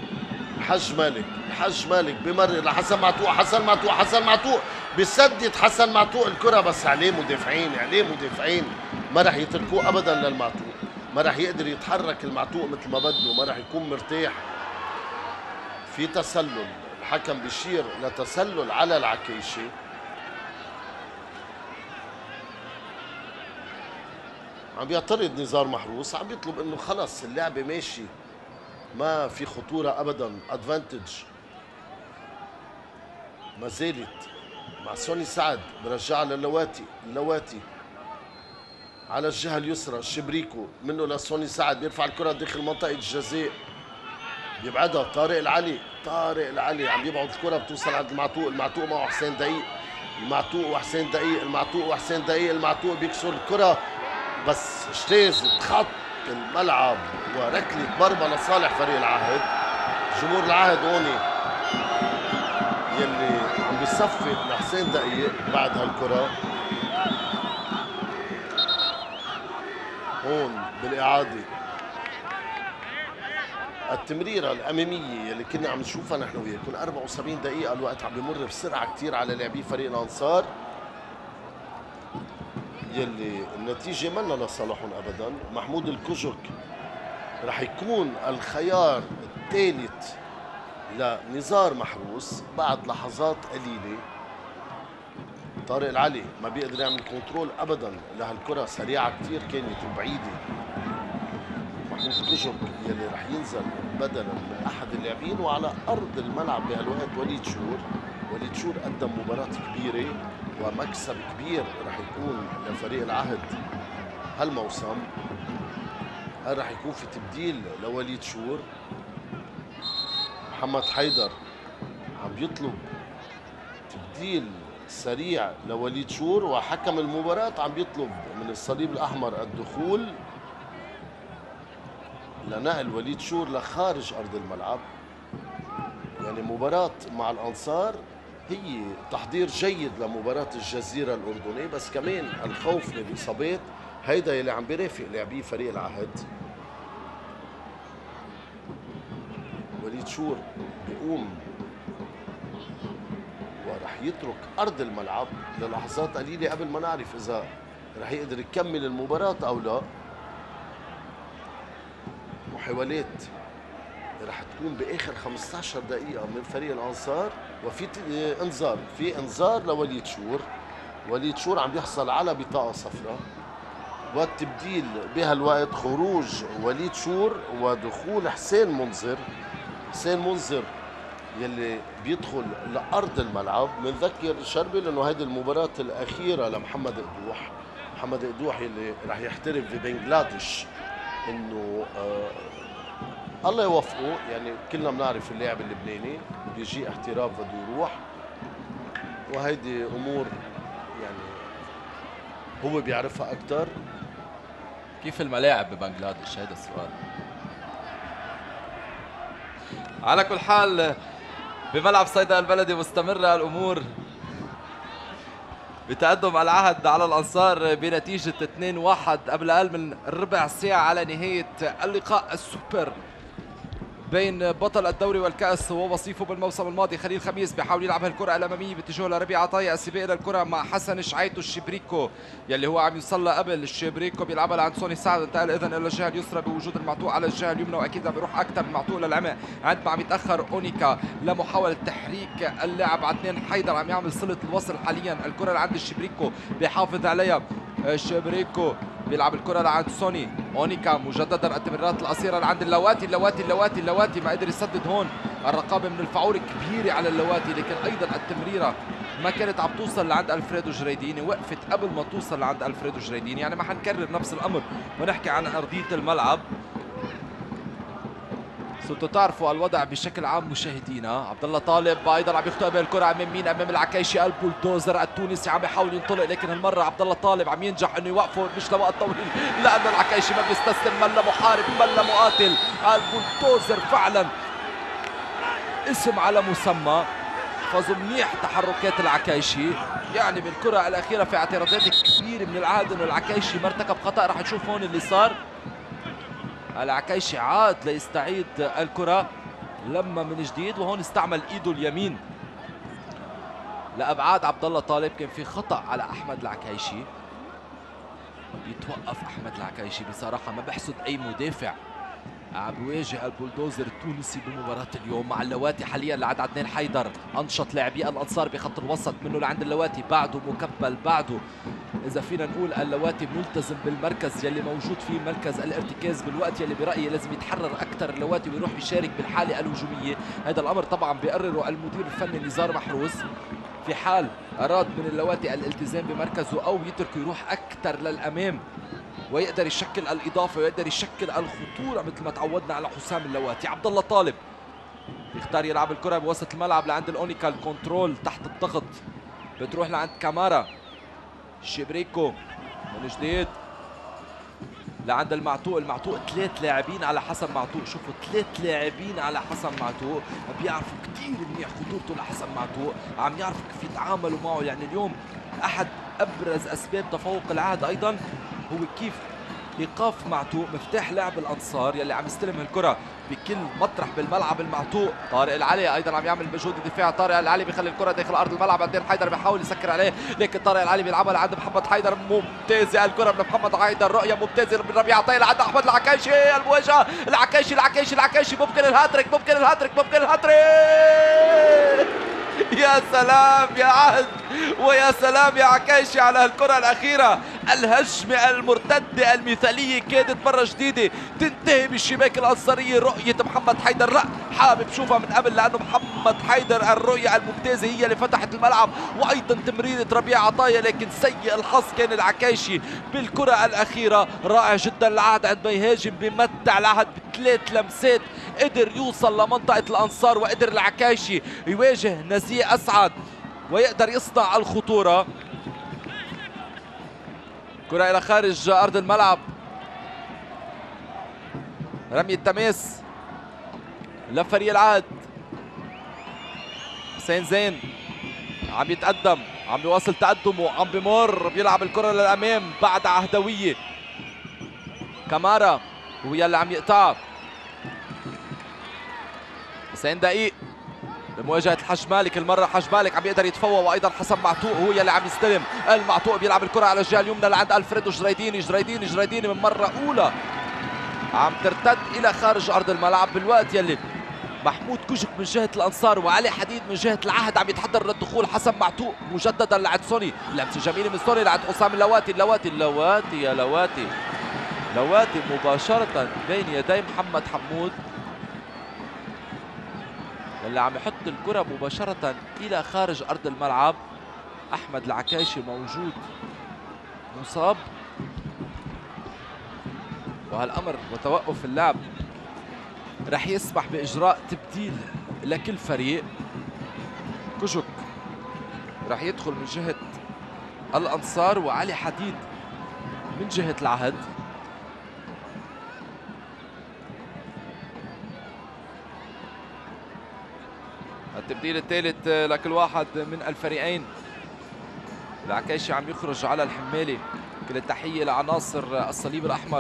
الحج مالك بمرر لحسن معتوق، حسن معتوق بسدد حسن معتوق الكرة، بس عليه مدافعين ما رح يتركوه أبدا للمعتوق، ما رح يقدر يتحرك المعتوق مثل ما بده، ما رح يكون مرتاح. في تسلل، الحكم بيشير لتسلل على العكيشي. عم بيعترض نزار محروس، عم بيطلب انه خلص اللعبه ماشي، ما في خطوره ابدا، ادفانتج ما زالت مع سوني سعد. برجعها اللواتي على الجهه اليسرى، شبريكو منه لسوني سعد، بيرفع الكره داخل منطقه الجزاء، بيبعدها طارق العلي عم يبعد الكره، بتوصل عند المعتوق معه حسين دقيق، المعتوق بيكسر الكره، بس اجتازت خط الملعب وركلة مرمى لصالح فريق العهد. جمهور العهد هون يلي عم بيصفق لحسين دقيق بعد هالكرة. هون بالإعادة التمريرة الأمامية يلي كنا عم نشوفها نحن وياكم. 74 دقيقة، الوقت عم بيمر بسرعة كتير على لاعبي فريق الأنصار يلي النتيجة منا لصالحهم أبدا. محمود الكجك رح يكون الخيار الثالث لنزار محروس بعد لحظات قليلة. طارق العلي ما بيقدر يعمل كنترول أبدا لهالكرة، سريعة كتير كانت وبعيدة. محمود الكجك يلي رح ينزل بدلا من أحد اللاعبين، وعلى أرض الملعب بهالوقت وليد شور قدم مباراة كبيرة ومكسب كبير رح يكون لفريق العهد هالموسم. هل رح يكون في تبديل لوليد شور؟ محمد حيدر عم بيطلب تبديل سريع لوليد شور، وحكم المباراة عم بيطلب من الصليب الأحمر الدخول لنقل وليد شور لخارج أرض الملعب. يعني مباراة مع الأنصار هي تحضير جيد لمباراة الجزيرة الأردنية، بس كمان الخوف من الإصابات هيدا يلي عم بيرافق لاعبي فريق العهد. وليد شور بيقوم ورح يترك أرض الملعب للحظات قليلة قبل ما نعرف إذا رح يقدر يكمل المباراة أو لا. محاولات رح تكون بآخر 15 دقيقة من فريق الأنصار، وفي انذار، في انذار لوليد شور. وليد شور عم يحصل على بطاقة صفراء، والتبديل بهالوقت خروج وليد شور ودخول حسين منذر. حسين منذر يلي بيدخل لأرض الملعب. بنذكر شربل انه هيدي المباراة الأخيرة لمحمد قدوح. محمد قدوح يلي رح يحترف ببنغلاديش، انه الله يوفقه. يعني كلنا بنعرف اللاعب اللبناني بيجي احتراف بده يروح، وهيدي امور يعني هو بيعرفها اكثر. كيف الملاعب ببنغلاديش؟ هذا السؤال. على كل حال بملعب صيدا البلدي مستمرة الأمور بتقدم العهد على الأنصار بنتيجة 2-1 قبل أقل من ربع ساعة على نهاية اللقاء السوبر بين بطل الدوري والكأس ووصيفه بالموسم الماضي. خليل خميس بيحاول يلعب هالكرة الأمامية باتجاه لربيع عطية. السباق للكرة مع حسن شعيتو الشبريكو يلي هو عم يوصل قبل. الشبريكو بيلعبها لعند سوني سعد، انتقل إذن إلى الجهة اليسرى بوجود المعتوق على الجهة اليمنى، وأكيد عم بيروح أكثر المعتوق للعمق عندما عم يتأخر أونيكا لمحاولة تحريك اللاعب عدنان حيدر. عم يعمل صلة الوصل حاليا. الكرة لعند الشبريكو بيحافظ عليها. الشبريكو بيلعب الكرة لعند سوني. أونيكا مجددا التمريرات القصيرة لعند اللواتي ما قدر يسدد هون. الرقابة من الفاول كبيرة على اللواتي، لكن أيضا التمريرة ما كانت عم توصل لعند ألفريدو جريديني، وقفت قبل ما توصل لعند ألفريدو جريديني. يعني ما حنكرر نفس الأمر ونحكي عن أرضية الملعب. صرتوا تعرفوا الوضع بشكل عام مشاهدينا. عبد الله طالب ايضا عم يختبر الكره امام مين؟ امام العكايشي البولدوزر التونسي. عم يحاول ينطلق، لكن هالمره عبد الله طالب عم ينجح انه يوقفه مش لوقت طويل، لانه العكايشي ما بيستسلم. ملا محارب، ملا مقاتل. البولدوزر فعلا اسم على مسمى. فازوا منيح تحركات العكايشي. يعني بالكره الاخيره في اعتراضات كبيره من العهد انه العكايشي مرتكب خطا. رح نشوف هون اللي صار. العكايشي عاد ليستعيد الكرة لما من جديد، وهون استعمل ايده اليمين لابعاد عبد الله طالب. كان في خطأ على احمد العكايشي. يتوقف احمد العكايشي بصراحة، ما بحسد اي مدافع عم بيواجه البولدوزر التونسي بمباراة اليوم مع اللواتي حاليا لعند عدنان حيدر. انشط لاعبي الانصار بخط الوسط، منه لعند اللواتي بعده مكبل بعده. اذا فينا نقول اللواتي ملتزم بالمركز يلي موجود فيه مركز الارتكاز، بالوقت يلي برايي لازم يتحرر اكثر اللواتي ويروح يشارك بالحاله الهجوميه. هذا الامر طبعا بيقرره المدير الفني نزار محروس. في حال اراد من اللواتي الالتزام بمركزه او يتركه يروح اكثر للامام ويقدر يشكل الاضافه ويقدر يشكل الخطوره مثل ما تعودنا على حسام اللواتي. عبد الله طالب بيختار يلعب الكره بوسط الملعب لعند الاونيكا. الكنترول تحت الضغط بتروح لعند كامارا. شبريكو من جديد لعند المعتوق. المعتوق 3 لاعبين على حسن معتوق. شوفوا 3 لاعبين على حسن معتوق، بيعرفوا كثير منيح خطورته لحسن معتوق، عم يعرفوا كيف يتعاملوا معه. يعني اليوم احد ابرز اسباب تفوق العهد ايضا هو كيف ايقاف معتوق مفتاح لعب الانصار يلي عم يستلم الكره بكل مطرح بالملعب. المعتوق طارق العلي ايضا عم يعمل مجهود دفاع. طارق العلي بيخلي الكره داخل ارض الملعب. عدنان حيدر بيحاول يسكر عليه، لكن طارق العلي بيلعبها لعند محمد حيدر. ممتازه الكره من محمد حيدر، رؤيه ممتازه من ربيع عطيه لعند احمد العكايشي. المواجهه العكايشي ممكن الهاتريك. يا سلام يا عهد، ويا سلام يا عكايشي على هالكرة الأخيرة. الهجمة المرتدة المثالية كادت مرة جديدة تنتهي بالشباك الأنصارية. رؤية محمد حيدر لا حابب شوفها من قبل، لأنه محمد حيدر الرؤية الممتازة هي اللي فتحت الملعب، وأيضا تمريرة ربيع عطايا. لكن سيء الحظ كان العكايشي بالكرة الأخيرة. رائع جدا العهد عندما يهاجم، بمتع العهد ب3 لمسات قدر يوصل لمنطقة الأنصار، وقدر العكايشي يواجه نزيه أسعد ويقدر يصنع الخطورة. كرة إلى خارج أرض الملعب، رمي التماس لفريق العهد. حسين زين عم يتقدم، عم بيواصل تقدمه، عم بمر، بيلعب الكرة للأمام بعد عهدوية. كامارا هو يلي عم يقطعها. حسين دقيق لمواجهة الحج مالك. المرة حج مالك عم يقدر يتفوق، وايضا حسن معتوق هو يلي عم يستلم. المعتوق بيلعب الكرة على الجهة اليمنى لعند الفريدو جريديني. جريديني من مرة أولى عم ترتد إلى خارج أرض الملعب، بالوقت يلي محمود كوجك من جهة الأنصار وعلي حديد من جهة العهد عم يتحضر للدخول. حسن معتوق مجددا لعند سوني، لمسة جميلة من سوني لعند حسام اللواتي. لواتي مباشرة بين يدي محمد حمود اللي عم يحط الكرة مباشرة إلى خارج أرض الملعب. أحمد العكايشي موجود مصاب، وهالأمر وتوقف اللعب رح يسمح بإجراء تبديل لكل فريق. كوجك رح يدخل من جهة الأنصار وعلي حديد من جهة العهد. التبديل الثالث لكل واحد من الفريقين. العكايشي عم يخرج على الحمالي. كل التحية لعناصر الصليب الأحمر.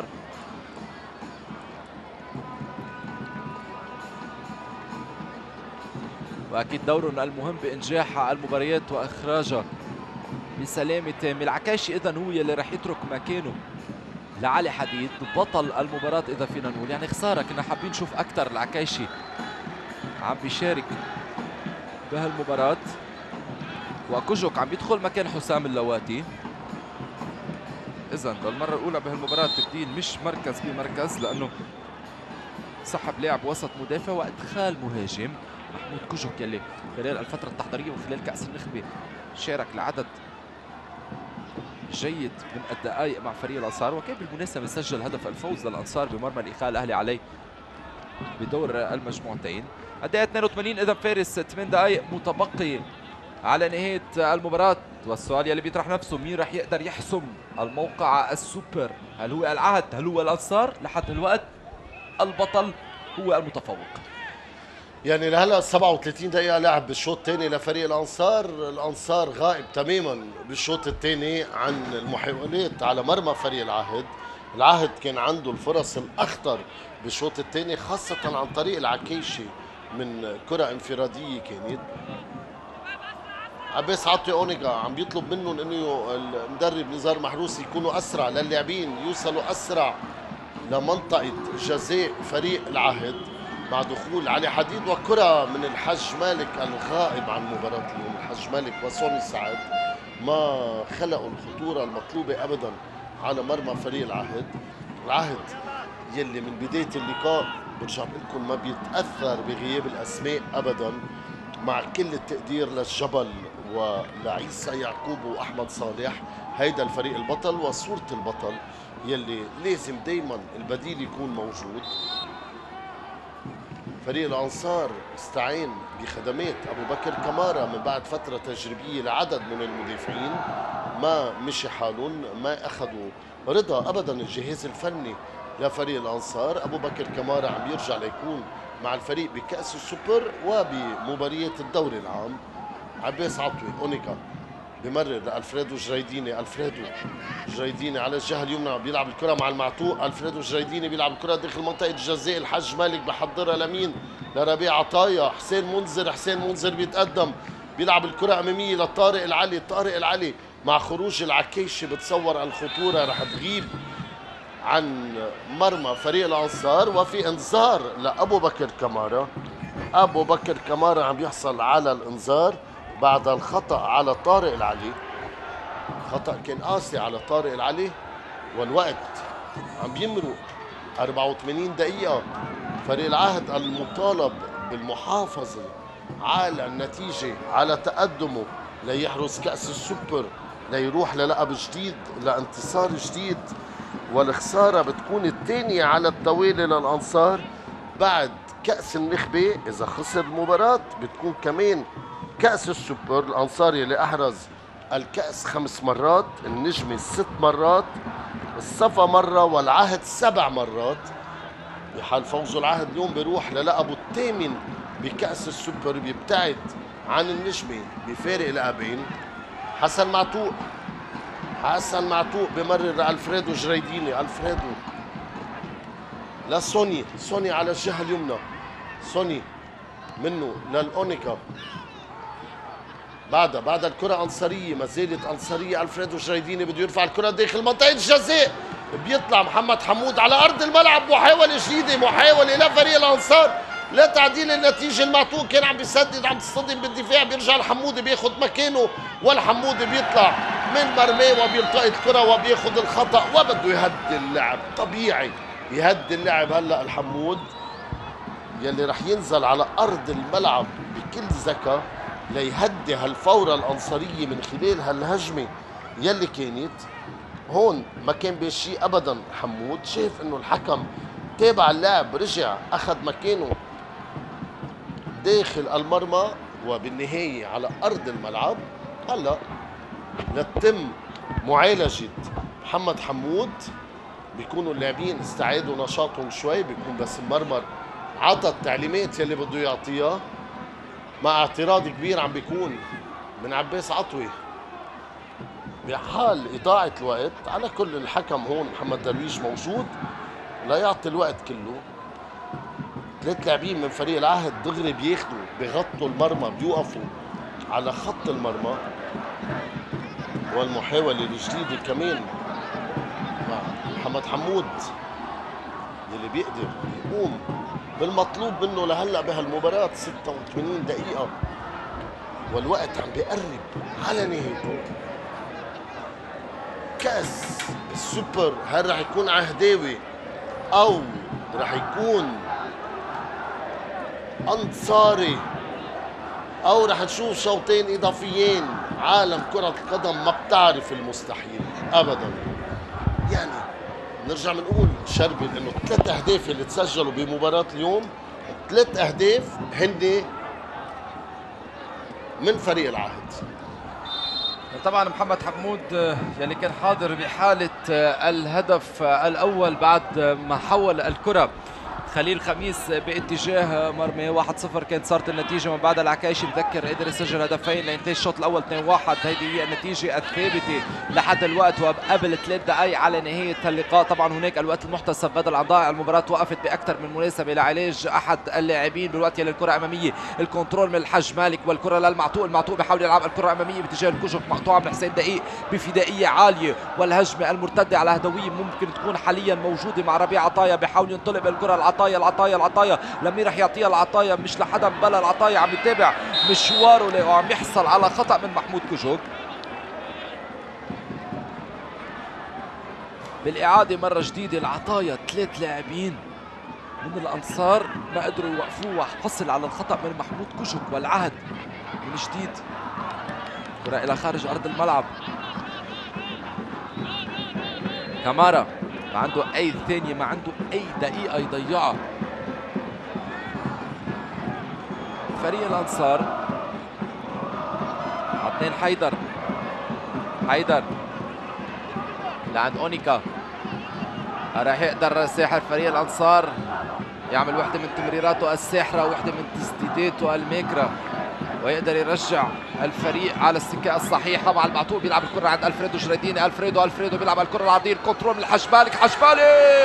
وأكيد دورهم المهم بإنجاح المباريات وإخراجها بسلامة تامة. العكايشي إذن هو يلي رح يترك مكانه لعلي حديد بطل المباراة إذا فينا نقول. يعني خسارة، كنا حابين نشوف أكثر العكايشي عم بيشارك بهالمباراة. وكوجك عم يدخل مكان حسام اللواتي. إذن للمرة الأولى بهالمباراة تبديل مش مركز بمركز، لأنه سحب لاعب وسط مدافع وإدخال مهاجم. محمود كوجك يلي خلال الفترة التحضيرية وخلال كأس النخبة شارك لعدد جيد من الدقائق مع فريق الأنصار، وكان بالمناسبة سجل هدف الفوز للأنصار بمرمى الإخاء الأهلي عليه بدور المجموعتين. الدقيقة 82 إذا فارس 8 دقائق متبقي على نهاية المباراة. والسؤال يلي بيطرح نفسه، مين رح يقدر يحسم الموقع السوبر؟ هل هو العهد؟ هل هو الأنصار؟ لحد الوقت البطل هو المتفوق. يعني لهلا 37 دقيقة لعب بالشوط الثاني لفريق الأنصار غائب تماما بالشوط الثاني عن المحاولات على مرمى فريق العهد كان عنده الفرص الأخطر بالشوط الثاني، خاصة عن طريق العكايشي من كرة انفرادية كانت. عباس عطي اونيجا عم بيطلب منهم انه المدرب نزار محروس يكونوا اسرع للاعبين، يوصلوا اسرع لمنطقة جزاء فريق العهد مع دخول علي حديد وكرة من الحج مالك الغائب عن مباراة اليوم. الحج مالك وسوني سعد ما خلقوا الخطورة المطلوبة أبدا على مرمى فريق العهد يلي من بداية اللقاء برجع لكم ما بيتأثر بغياب الأسماء أبدا، مع كل التقدير للجبل ولعيسى يعقوب وأحمد صالح. هيدا الفريق البطل وصورة البطل يلي لازم دايما البديل يكون موجود. فريق الأنصار استعين بخدمات أبو بكر كمارا من بعد فترة تجريبية لعدد من المدافعين، ما مشي حالهم، ما أخذوا رضا أبدا الجهاز الفني لفريق الأنصار. أبو بكر كمارا عم يرجع ليكون مع الفريق بكأس السوبر وبمباريات الدوري العام. عباس عطوي اونيكا بمرر لألفريدو جريديني على الجهة اليمنى بيلعب الكرة مع المعتوق. ألفريدو جريديني بيلعب الكرة داخل منطقة الجزاء. الحج مالك بحضرها لمين؟ لربيع عطايا. حسين منذر بيتقدم بيلعب الكرة أمامية لطارق العلي مع خروج العكايشي بتصور الخطورة رح تغيب عن مرمى فريق الأنصار، وفي انذار لأبو بكر كمارا. أبو بكر كمارا عم يحصل على الانذار بعد الخطأ على طارق العلي. خطأ كان قاسي على طارق العلي، والوقت عم بيمرق 84 دقيقة. فريق العهد المطالب بالمحافظة على النتيجة، على تقدمه ليحرز كأس السوبر، ليروح للقب جديد، لانتصار جديد. والخسارة بتكون الثانية على التوالي للأنصار بعد كأس النخبة. إذا خسر المباراة بتكون كمان كأس السوبر. الأنصار اللي أحرز الكأس 5 مرات، النجمة 6 مرات، الصفا مرة، والعهد 7 مرات. بحال فوزه العهد اليوم بيروح للقبه الثامن بكأس السوبر، بيبتعد عن النجمة بفارق لقبين. حسن معتوق بمرر لألفريدو جريديني. سوني على الجهة اليمنى. سوني منه للأونيكا. بعد الكرة أنصارية، ما زالت أنصارية. ألفريدو جريديني بده يرفع الكرة داخل منطقة الجزاء، بيطلع محمد حمود على أرض الملعب. محاولة جديدة، محاولة لفريق الأنصار لتعديل النتيجة. المعتوق كان عم بيسدد، عم تصطدم بالدفاع، بيرجع الحمودي بياخذ مكانه، والحمودي بيطلع من مرماه وبيلتقط الكرة وبياخذ الخطأ وبده يهدي اللعب. طبيعي يهدي اللعب هلا الحمود يلي رح ينزل على أرض الملعب بكل ذكاء ليهدي هالفورة الأنصارية من خلال هالهجمة يلي كانت هون. ما كان بشيء أبدا. حمود شاف إنه الحكم تابع اللعب، رجع أخذ مكانه داخل المرمى، وبالنهاية على أرض الملعب. هلا لتتم معالجة محمد حمود، بيكونوا اللاعبين استعادوا نشاطهم شوي، بيكون بس المرمر عطى التعليمات يلي بده يعطيها، مع اعتراض كبير عم بيكون من عباس عطوي بحال إضاعة الوقت. على كل الحكم هون محمد درويش موجود لا يعطي الوقت كله. 3 لاعبين من فريق العهد دغري بياخدوا بغطوا المرمى، بيوقفوا على خط المرمى. والمحاولة الجديدة كمان مع محمد حمود اللي بيقدر يقوم بالمطلوب منه لهلا بهالمباراة. 86 دقيقة والوقت عم بيقرب على نهايته. كأس السوبر هل رح يكون عهداوي أو رح يكون أنصاري أو رح نشوف شوطين إضافيين؟ عالم كرة القدم ما بتعرف المستحيل أبدا. يعني نرجع بنقول شربل إنه 3 أهداف اللي تسجلوا بمباراة اليوم، 3 أهداف هن من فريق العهد. طبعا محمد حمود يعني كان حاضر بحالة الهدف الأول بعد ما حول الكرة خليل خميس باتجاه مرمى 1-0. كانت صارت النتيجة من بعد العكايشي بذكر قدر يسجل هدفين لينتهي الشوط الأول 2-1. هيدي هي النتيجة الثابتة لحد الوقت وقبل 3 دقائق على نهاية اللقاء. طبعا هناك الوقت المحتسب بدل عن ضائع. المباراة وقفت بأكثر من مناسبة لعلاج أحد اللاعبين بالوقت يلي الكرة أمامية. الكنترول من الحج مالك والكرة للمعتوق. المعتوق بيحاول يلعب الكرة أمامية باتجاه الكشك، مقطوعة من حسين دقيق بفدائية عالية. والهجمة المرتدة على هدوية ممكن تكون حاليا موجودة مع ربيع عطايا. بيحاول ينطلق بالكرة العطايا لمين رح يعطيها العطايا؟ مش لحدا بلا العطايا عم يتابع مشواره وعم يحصل على خطأ من محمود كجوك. بالإعادة مرة جديدة العطايا 3 لاعبين من الأنصار ما قدروا يوقفوه وحصل على الخطأ من محمود كجوك. والعهد من جديد كرة إلى خارج أرض الملعب. كامارا ما عنده أي ثانية، ما عنده أي دقيقة يضيعها. فريق الأنصار عدنان حيدر لعند أونيكا. راح يقدر ساحر فريق الأنصار يعمل وحدة من تمريراته الساحرة ووحدة من تسديداته الماكرة ويقدر يرجع الفريق على السكة الصحيح. طبعا المعتوق بيلعب الكرة عند ألفريدو جريديني. ألفريدو بيلعب الكرة العرضية. الكنترول من الحج مالك. كنترول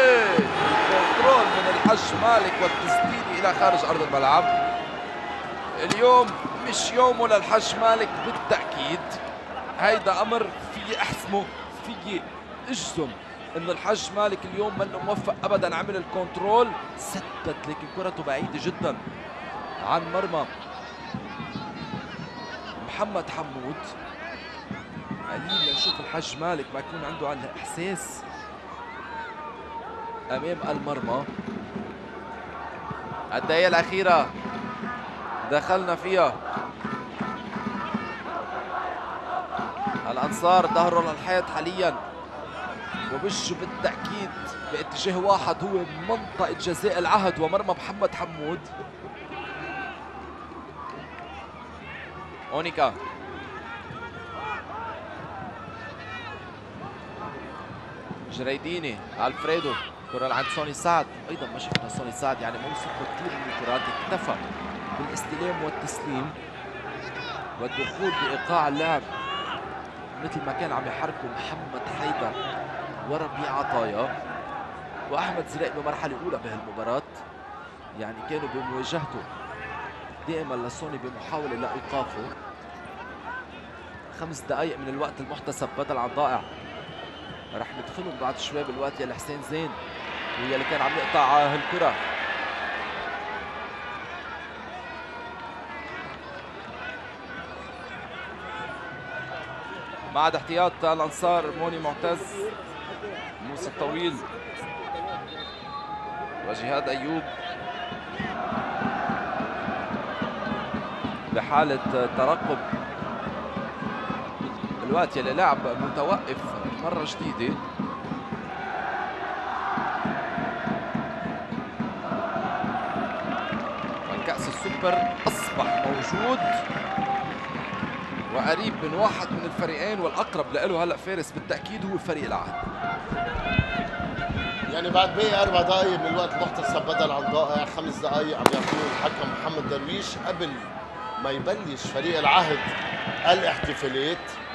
من الحج مالك والتسديد إلى خارج أرض الملعب. اليوم مش يومه للحج مالك بالتأكيد. هيدا أمر في أحسمه، في اجزم إن الحج مالك اليوم منه موفق أبدا. عمل الكنترول سدد لكن كرته بعيدة جدا عن مرمى محمد حمود. قليل لنشوف الحج مالك ما يكون عنده على الإحساس أمام المرمى. الدقيقة الأخيرة دخلنا فيها. الأنصار ظهروا للحيط حاليا وبشوا بالتأكيد باتجاه واحد هو منطقة جزاء العهد ومرمى محمد حمود. أونيكا جريديني ألفريدو كرة لعند سوني سعد. أيضا ما شفنا سوني سعد يعني موسم كثير من الكرات اكتفى بالاستلام والتسليم والدخول بإيقاع اللعب مثل ما كان عم يحركوا محمد حيدر وربيع عطايا وأحمد زريق بمرحلة أولى بهالمباراة. يعني كانوا بمواجهته دائما لسوني بمحاولة لإيقافه. 5 دقائق من الوقت المحتسب بدل عن ضائع. رح ندخلهم بعد شوي بالوقت يلي حسين زين واللي كان عم يقطع هالكرة. بعد احتياط الانصار موني معتز، موسى الطويل وجهاد ايوب بحالة ترقب الوقت يلي لعب متوقف مرة جديدة. الكأس السوبر أصبح موجود وقريب من واحد من الفريقين، والأقرب له هلأ فارس بالتأكيد هو فريق العهد. يعني بعد باقي 4 دقائق من الوقت المحتسب بدل عن ضائع، 5 دقائق عم يعطيه الحكم محمد درويش قبل ما يبلش فريق العهد الاحتفالات.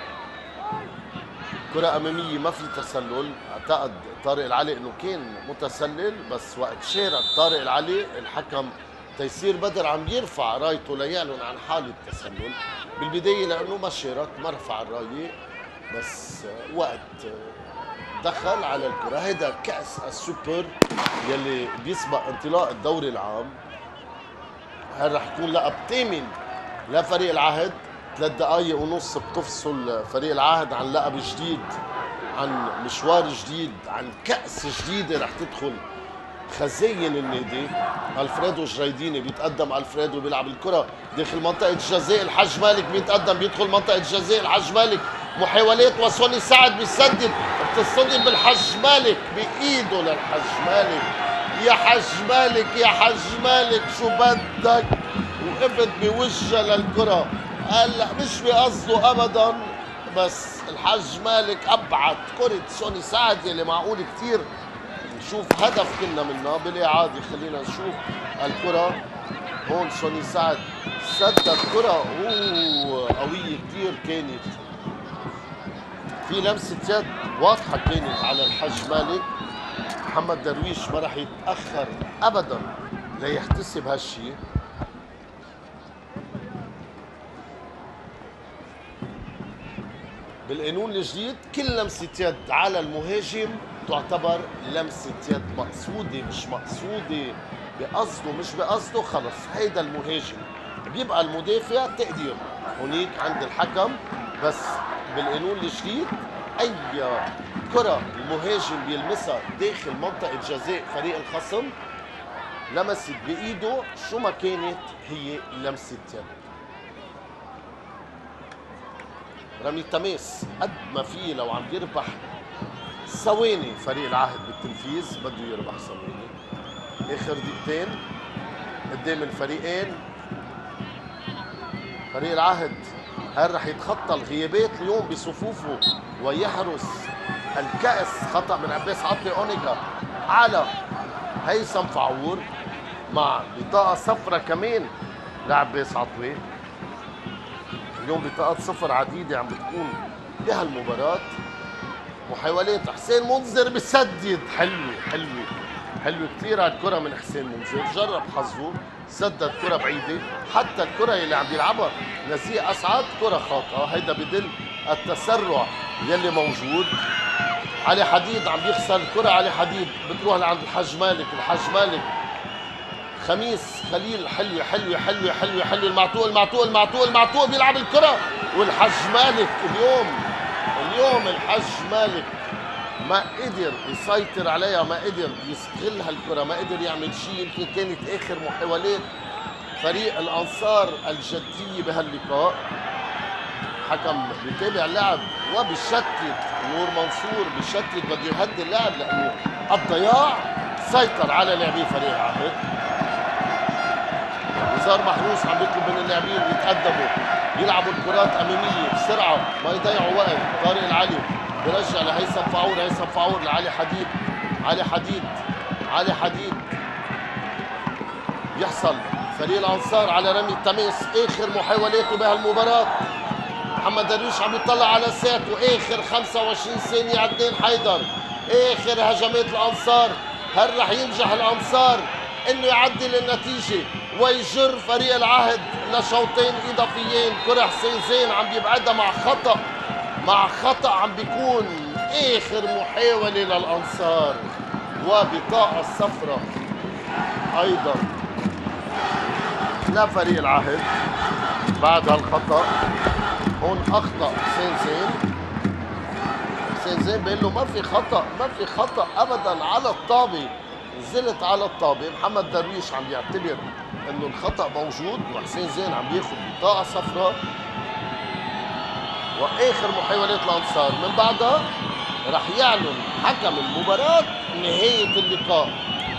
كرة أمامية ما في تسلل، اعتقد طارق العلي انه كان متسلل، بس وقت شارك طارق العلي الحكم تيسير بدر عم يرفع رايته ليعلن عن حالة تسلل. بالبداية لأنه ما شارك ما رفع الراية، بس وقت دخل على الكرة. هيدا كأس السوبر يلي بيسبق انطلاق الدوري العام. هل رح يكون لقب ثامن لفريق العهد. 3 دقائق ونص بتفصل فريق العهد عن لقب جديد، عن مشوار جديد، عن كأس جديدة رح تدخل خزاين النادي. الفريدو جريديني بيتقدم، الفريدو بيلعب الكرة داخل منطقة الجزاء. الحاج مالك بيتقدم بيدخل منطقة الجزاء. الحاج مالك محاولات وسوني سعد بيسدد، بتصطدم بالحج مالك بإيده للحج مالك. يا حج مالك يا حج مالك شو بدك، وقفت بوجهها للكرة. هلا مش بقصده ابدا، بس الحج مالك ابعد كرة سوني سعد اللي معقول كثير نشوف هدف كنا منها بالاعاده. خلينا نشوف الكرة هون. سوني سعد سدد كرة قوية كثير، كانت في لمسة يد واضحة كانت على الحج مالك. محمد درويش ما راح يتأخر ابدا ليحتسب هالشيء. بالقانون الجديد كل لمسة يد على المهاجم تعتبر لمسة يد مقصودة، مش مقصودة بقصده مش بقصده، خلص هيدا المهاجم. بيبقى المدافع تقدير هونيك عند الحكم. بس بالقانون الجديد أي كرة المهاجم بيلمسها داخل منطقة جزاء فريق الخصم لمست بإيده شو ما كانت هي لمسة يد. رمي التماس قد ما فيه لو عم يربح ثواني فريق العهد بالتنفيذ بده يربح ثواني. اخر دقيقتين قدام الفريقين. فريق العهد هل رح يتخطى الغيابات اليوم بصفوفه ويحرس الكأس؟ خطأ من عباس عطوي اونيجا على هيثم فعور مع بطاقة صفرة كمان لعباس عطوي. اليوم بطاقات صفر عديدة عم بتكون بهالمباراة. محاولات حسين منذر بسدد، حلوة كثير هالكرة من حسين منذر، جرب حظه سدد كرة بعيدة. حتى الكرة اللي عم يلعبها نزيه أسعد كرة خاطئة، هيدا بدل التسرع يلي موجود. علي حديد عم يخسر الكرة، علي حديد بتروح لعند الحج مالك. الحج مالك خميس خليل حلوة المعتوق بيلعب الكرة. والحج مالك اليوم الحج مالك ما قدر يسيطر عليها، ما قدر يستغل هالكرة، ما قدر يعمل شيء. يمكن كانت آخر محاولات فريق الأنصار الجدية بهاللقاء. حكم بيتابع اللعب وبيشتت، نور منصور بيشتت بده يهدي اللعب لأنه الضياع سيطر على لاعبي فريق العهد. نزار محروس عم بيطلب من اللاعبين يتقدموا يلعبوا الكرات اماميه بسرعه ما يضيعوا وقت. طارق العلي برجع لهيثم فعور، هيثم فعور لعلي حديد، علي حديد يحصل فريق الانصار على رمي التماس. اخر محاولاته بهالمباراه. محمد درويش عم يطلع على ساعته، اخر 25 ثانيه عدنان حيدر، اخر هجمات الانصار. هل رح ينجح الانصار انه يعدل النتيجه ويجر فريق العهد لشوطين اضافيين. كره حسين زين عم بيبعدها مع خطا عم بيكون اخر محاوله للانصار، وبطاقه صفراء ايضا لفريق العهد بعد هالخطا. هون اخطا حسين زين بيقول له ما في خطا ابدا على الطابه، نزلت على الطابه. محمد درويش عم يعتبر انه الخطا موجود، وحسين زين عم بياخذ بطاقه صفراء. واخر محاولات الانصار، من بعدها رح يعلن حكم المباراه نهايه اللقاء،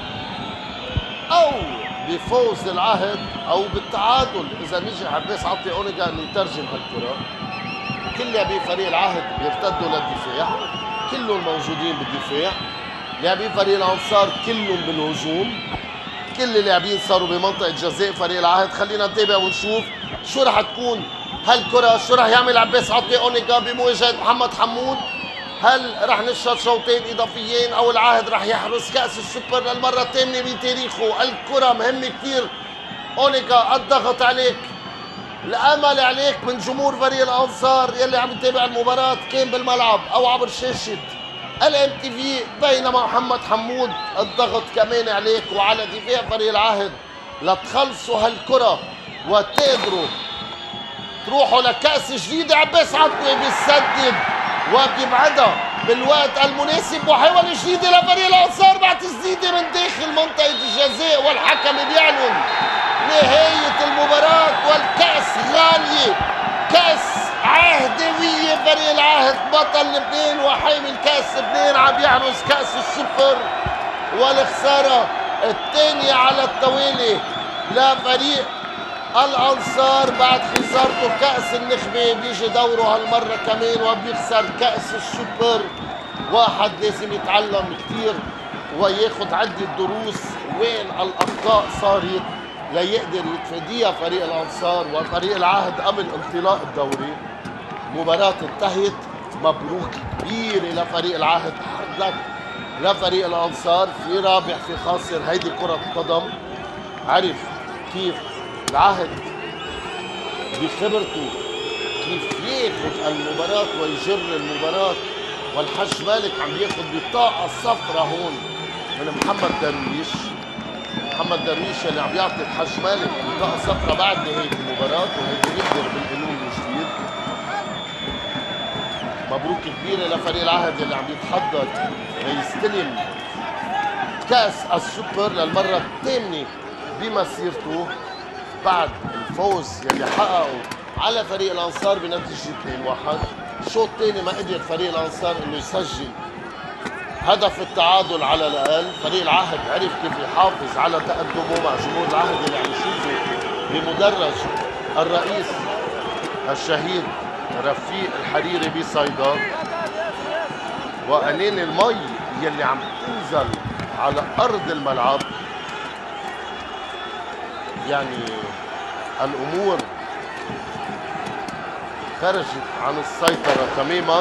او بفوز العهد او بالتعادل اذا نجح عباس عطي اونيجا انه يترجم هالكره. كل لاعبي فريق العهد بيرتدوا للدفاع، كلهم موجودين بالدفاع. لاعبي فريق الانصار كلهم بالهجوم. كل اللاعبين صاروا بمنطقه جزاء فريق العهد. خلينا نتابع ونشوف شو رح تكون هالكره، شو رح يعمل عباس عطي اونيجا بمواجهه محمد حمود. هل رح نشهد شوطين اضافيين او العهد رح يحرز كاس السوبر للمره الثامنه بتاريخه؟ الكره مهمه كثير. اونيجا الضغط عليك، الامل عليك من جمهور فريق الانصار يلي عم يتابع المباراه كان بالملعب او عبر شاشه الMTV، بينما محمد حمود الضغط كمان عليك وعلى دفاع فريق العهد لتخلصوا هالكره وتقدروا تروحوا لكاس جديده. عباس عطوي بيسدد وبيبعدها بالوقت المناسب. محاوله جديده لفريق الانصار بعد تسديده من داخل منطقه الجزاء، والحكم بيعلن نهايه المباراه والكاس غاليه. كاس عهدويه، فريق العهد بطل لبنان وحامل كاس لبنان عم يحرز كاس السوبر، والخساره الثانيه على التوالي لفريق الانصار بعد خسارته كاس النخبه. بيجي دوره هالمره كمان وبيخسر كاس السوبر. واحد لازم يتعلم كثير وياخذ عده دروس وين الاخطاء صارت ليقدر يتفاديها فريق الانصار وفريق العهد قبل انطلاق الدوري. مباراة انتهت، مبروك كبير لفريق العهد، حظك لفريق الانصار. في رابح في خاسر، هيدي كرة قدم. عرف كيف العهد بخبرته كيف ياخذ المباراة ويجر المباراة، والحج مالك عم ياخذ بطاقة صفراء هون من محمد درويش. محمد درويش اللي عم يعطي الحج مالك بطاقة صفراء بعد نهاية المباراة، وهيدي بيقدر بالقانون الجديد. مبروك كبيرة لفريق العهد اللي عم يتحضر ليستلم كأس السوبر للمرة الثامنة بمسيرته بعد الفوز يلي حققه على فريق الانصار بنتيجة 2-1. الشوط الثاني ما قدر فريق الانصار انه يسجل هدف التعادل على الاقل. فريق العهد عرف كيف يحافظ على تقدمه مع جمهور العهد اللي عم يشوفه بمدرج الرئيس الشهيد رفيق الحريري بصيدا، وانين المي يلي عم تنزل على ارض الملعب. يعني الامور خرجت عن السيطره تماما،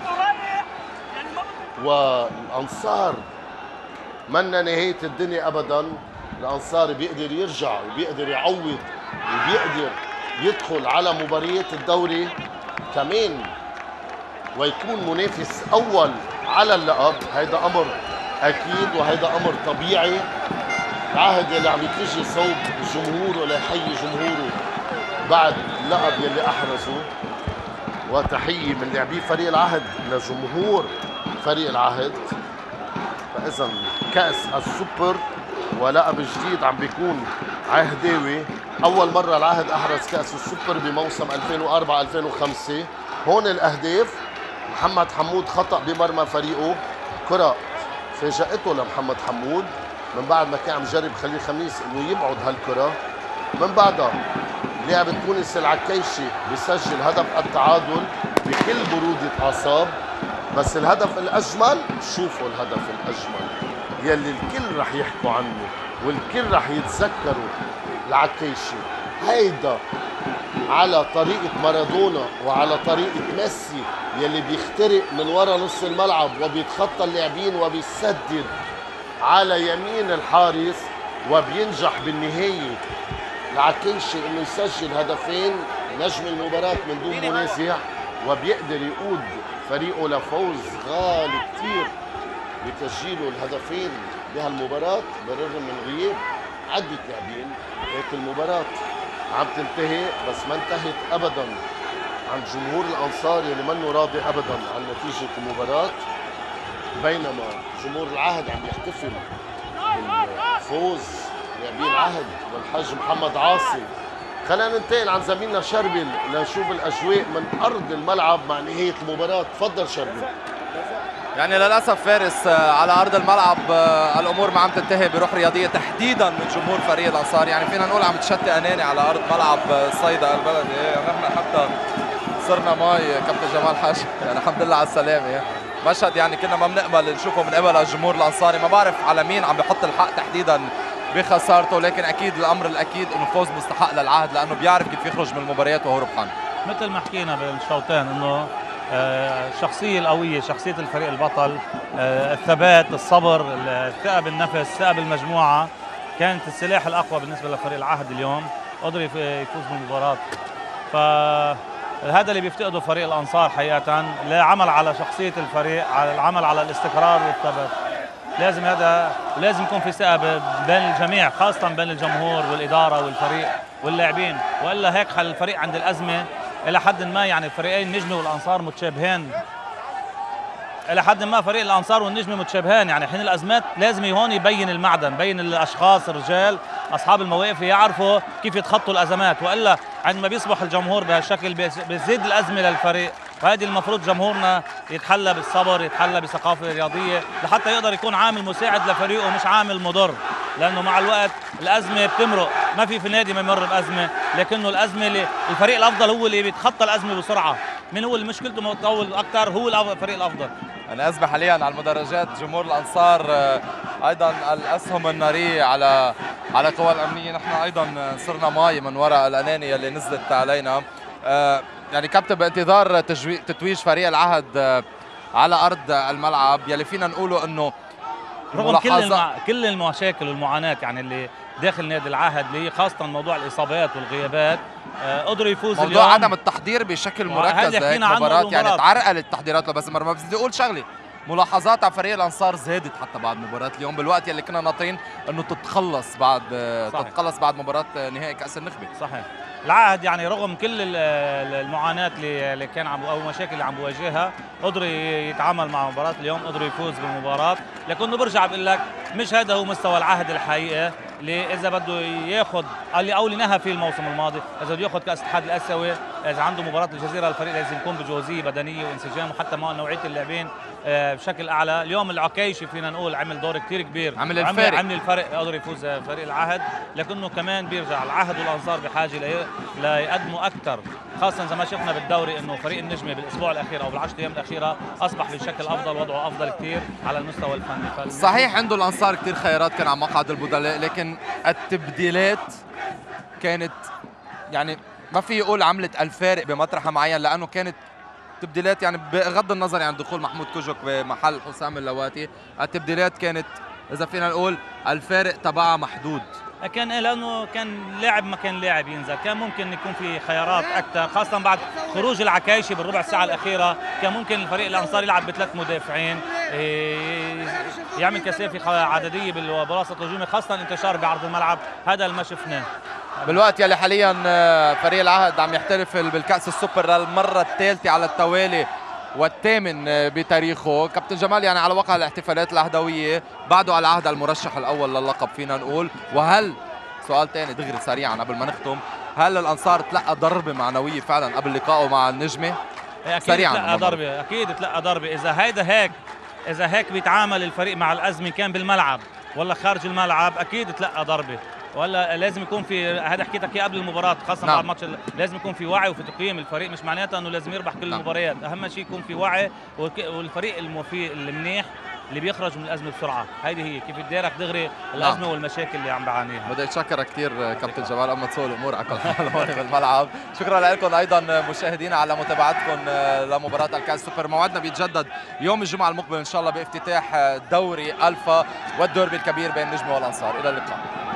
والانصار منا نهايه الدنيا ابدا. الانصار بيقدر يرجع وبيقدر يعوض وبيقدر يدخل على مباريات الدوري كمان ويكون منافس اول على اللقب. هيدا امر اكيد وهيدا امر طبيعي. العهد اللي عم يتجه صوب جمهوره ليحيي جمهوره بعد اللقب يلي احرزه، وتحيه من لاعبي فريق العهد لجمهور فريق العهد. فاذا كاس السوبر ولقب جديد عم بيكون عهداوي. اول مره العهد احرز كاس السوبر بموسم 2004-2005. هون الاهداف: محمد حمود خطا بمرمى فريقه، كره فاجأته لمحمد حمود من بعد ما كان عم يجرب خليل خميس انه يبعد هالكره. من بعدها لاعب التونسي العكيشي بيسجل هدف التعادل بكل برودة اعصاب. بس الهدف الاجمل، شوفوا الهدف الاجمل يلي الكل رح يحكوا عنه والكل رح يتذكروا العكيشي. هيدا على طريقة مارادونا وعلى طريقة ميسي يلي بيخترق من ورا نص الملعب وبيتخطى اللاعبين وبيسدد على يمين الحارس. وبينجح بالنهاية العكيشي انه يسجل هدفين نجم المباراة من دون منازع، وبيقدر يقود فريقه لفوز غالي كتير بتسجيله الهدفين بهالمباراة بالرغم من غياب عدة لاعبين. هيك المباراة عم تنتهي، بس ما انتهت ابدا عن جمهور الانصار يلي منه راضي ابدا عن نتيجة المباراة، بينما جمهور العهد عم يحتفل بالفوز لاعبين العهد والحاج محمد عاصي. خلينا ننتقل عن زميلنا شربل لنشوف الاجواء من ارض الملعب مع نهاية المباراة. تفضل شربل. يعني للاسف فارس على ارض الملعب الامور ما عم تنتهي بروح رياضيه تحديدا من جمهور فريق الانصار. يعني فينا نقول عم تشتي اناني على ارض ملعب صيدا البلدي. نحن حتى صرنا ماي كابتن جمال حاج، يعني الحمد لله على السلامه. مشهد يعني كنا ما بنقبل نشوفه من قبل الجمهور الانصاري. ما بعرف على مين عم بحط الحق تحديدا بخسارته، لكن اكيد الامر الاكيد انه فوز مستحق للعهد لانه بيعرف كيف يخرج من المباريات وهو ربحان. مثل ما حكينا بالشوطين انه الشخصية القوية، شخصية الفريق البطل، الثبات، الصبر، الثقة بالنفس، الثقة بالمجموعة كانت السلاح الأقوى بالنسبة لفريق العهد اليوم. قدر يفوز بالمباراة. فهذا اللي بيفتقده فريق الأنصار حقيقة، العمل على شخصية الفريق، على العمل على الاستقرار والثبات. لازم هذا، لازم يكون في ثقة بين الجميع، خاصة بين الجمهور والإدارة والفريق واللاعبين، وإلا هيك خلي الفريق عند الأزمة إلى حد ما. يعني الفريقين النجمة والأنصار متشابهين إلى حد ما، فريق الأنصار والنجمة متشابهين. يعني حين الأزمات لازم هون يبين المعدن، بين الأشخاص، الرجال أصحاب المواقف يعرفوا كيف يتخطوا الأزمات، وإلا عندما بيصبح الجمهور بهالشكل بيزيد الأزمة للفريق. فهذه المفروض جمهورنا يتحلى بالصبر، يتحلى بثقافة رياضية لحتى يقدر يكون عامل مساعد لفريقه مش عامل مضر، لأنه مع الوقت الأزمة بتمرق. ما في النادي ما يمر بأزمة، لكنه الأزمة اللي الفريق الأفضل هو اللي بيتخطى الأزمة بسرعة. من هو اللي مشكلته مطول أكثر؟ هو الفريق الأفضل. الأزمة حاليا على المدرجات جمهور الأنصار، أيضا الأسهم النارية على قوى الأمنية. نحن أيضا صرنا ماي من وراء الأناني اللي نزلت علينا. يعني كابتن بانتظار تتويج فريق العهد على أرض الملعب، يلي فينا نقوله أنه رغم كل المشاكل والمعاناة يعني اللي داخل نادي العهد، اللي خاصة موضوع الإصابات والغيابات، قدروا يفوزوا اليوم. موضوع عدم التحضير بشكل مركز لهيك مباراة، يعني تعرقلت التحضيرات. بس ما بدي أقول شغلة، ملاحظات على فريق الانصار زادت حتى بعد مباراه اليوم، بالوقت يلي كنا ناطرين انه تتخلص بعد مباراه نهائي كاس النخبه. صحيح. العهد يعني رغم كل المعاناه اللي كان او المشاكل اللي عم بواجهها، قدر يتعامل مع مباراه اليوم، قدر يفوز بالمباراه. لكنه برجع بقول لك مش هذا هو مستوى العهد الحقيقي، اللي اذا بده ياخذ اللي نهى فيه الموسم الماضي، اذا بده ياخذ كاس الاتحاد الاسيوي، اذا عنده مباراه الجزيره، الفريق لازم يكون بجوزيه بدنيه وانسجام وحتى مع نوعيه اللاعبين بشكل اعلى. اليوم العكيشي فينا نقول عمل دور كثير كبير، عمل الفرق، قدر يفوز فريق العهد. لكنه كمان بيرجع العهد والانصار بحاجه ليقدموا اكثر، خاصه زي ما شفنا بالدوري انه فريق النجمه بالاسبوع الاخير او بالعشر ايام الاخيره اصبح بشكل افضل، وضعه افضل كثير على المستوى الفني. صحيح عنده الانصار كثير خيارات كان على مقعد البدلاء، لكن التبديلات كانت يعني ما في يقول عملت الفارق بمطرح معين، لانه كانت تبديلات يعني بغض النظر عن دخول محمود كوجك بمحل حسام اللواتي، التبديلات كانت اذا فينا نقول الفارق تبعها محدود. كان لانه كان لاعب ما كان لاعب ينزل، كان ممكن يكون في خيارات اكثر، خاصه بعد خروج العكايشي بالربع ساعه الاخيره. كان ممكن الفريق الانصاري يلعب بثلاث مدافعين، يعمل كثافه عدديه بالوسط الهجومي، خاصه انتشار بعرض الملعب. هذا اللي ما شفناه بالوقت يلي حاليا فريق العهد عم يحترف بالكأس السوبر للمره الثالثه على التوالي والثامن بتاريخه. كابتن جمال، يعني على وقع الاحتفالات العهدويه بعده على العهد المرشح الاول للقب فينا نقول. وهل سؤال ثاني دغري سريعا قبل ما نختم، هل الانصار تلقى ضربه معنويه فعلا قبل لقائه مع النجمه؟ أكيد سريعا تلقى ضربه، اكيد تلقى ضربه. اذا هيك بيتعامل الفريق مع الازمه كان بالملعب ولا خارج الملعب، اكيد تلقى ضربه. ولا لازم يكون في، هذا حكيتك اياه قبل المباراه، خاصه بعد الماتش لازم يكون في وعي وفي تقييم الفريق. مش معناتها انه لازم يربح كل المباريات، اهم شيء يكون في وعي، والفريق المنيح اللي بيخرج من الازمه بسرعه. هيدي هي كيف يدارك دغري الازمه والمشاكل اللي عم بعانيها. بدي اتشكرك كثير كابتن جمال، اما تسوي الامور على كل حال هون بالملعب. شكرا لكم ايضا مشاهدينا على متابعتكم لمباراه الكاس سوبر. موعدنا بيتجدد يوم الجمعه المقبل ان شاء الله بافتتاح دوري الفا والدوري الكبير بين النجمه والانصار. الى اللقاء.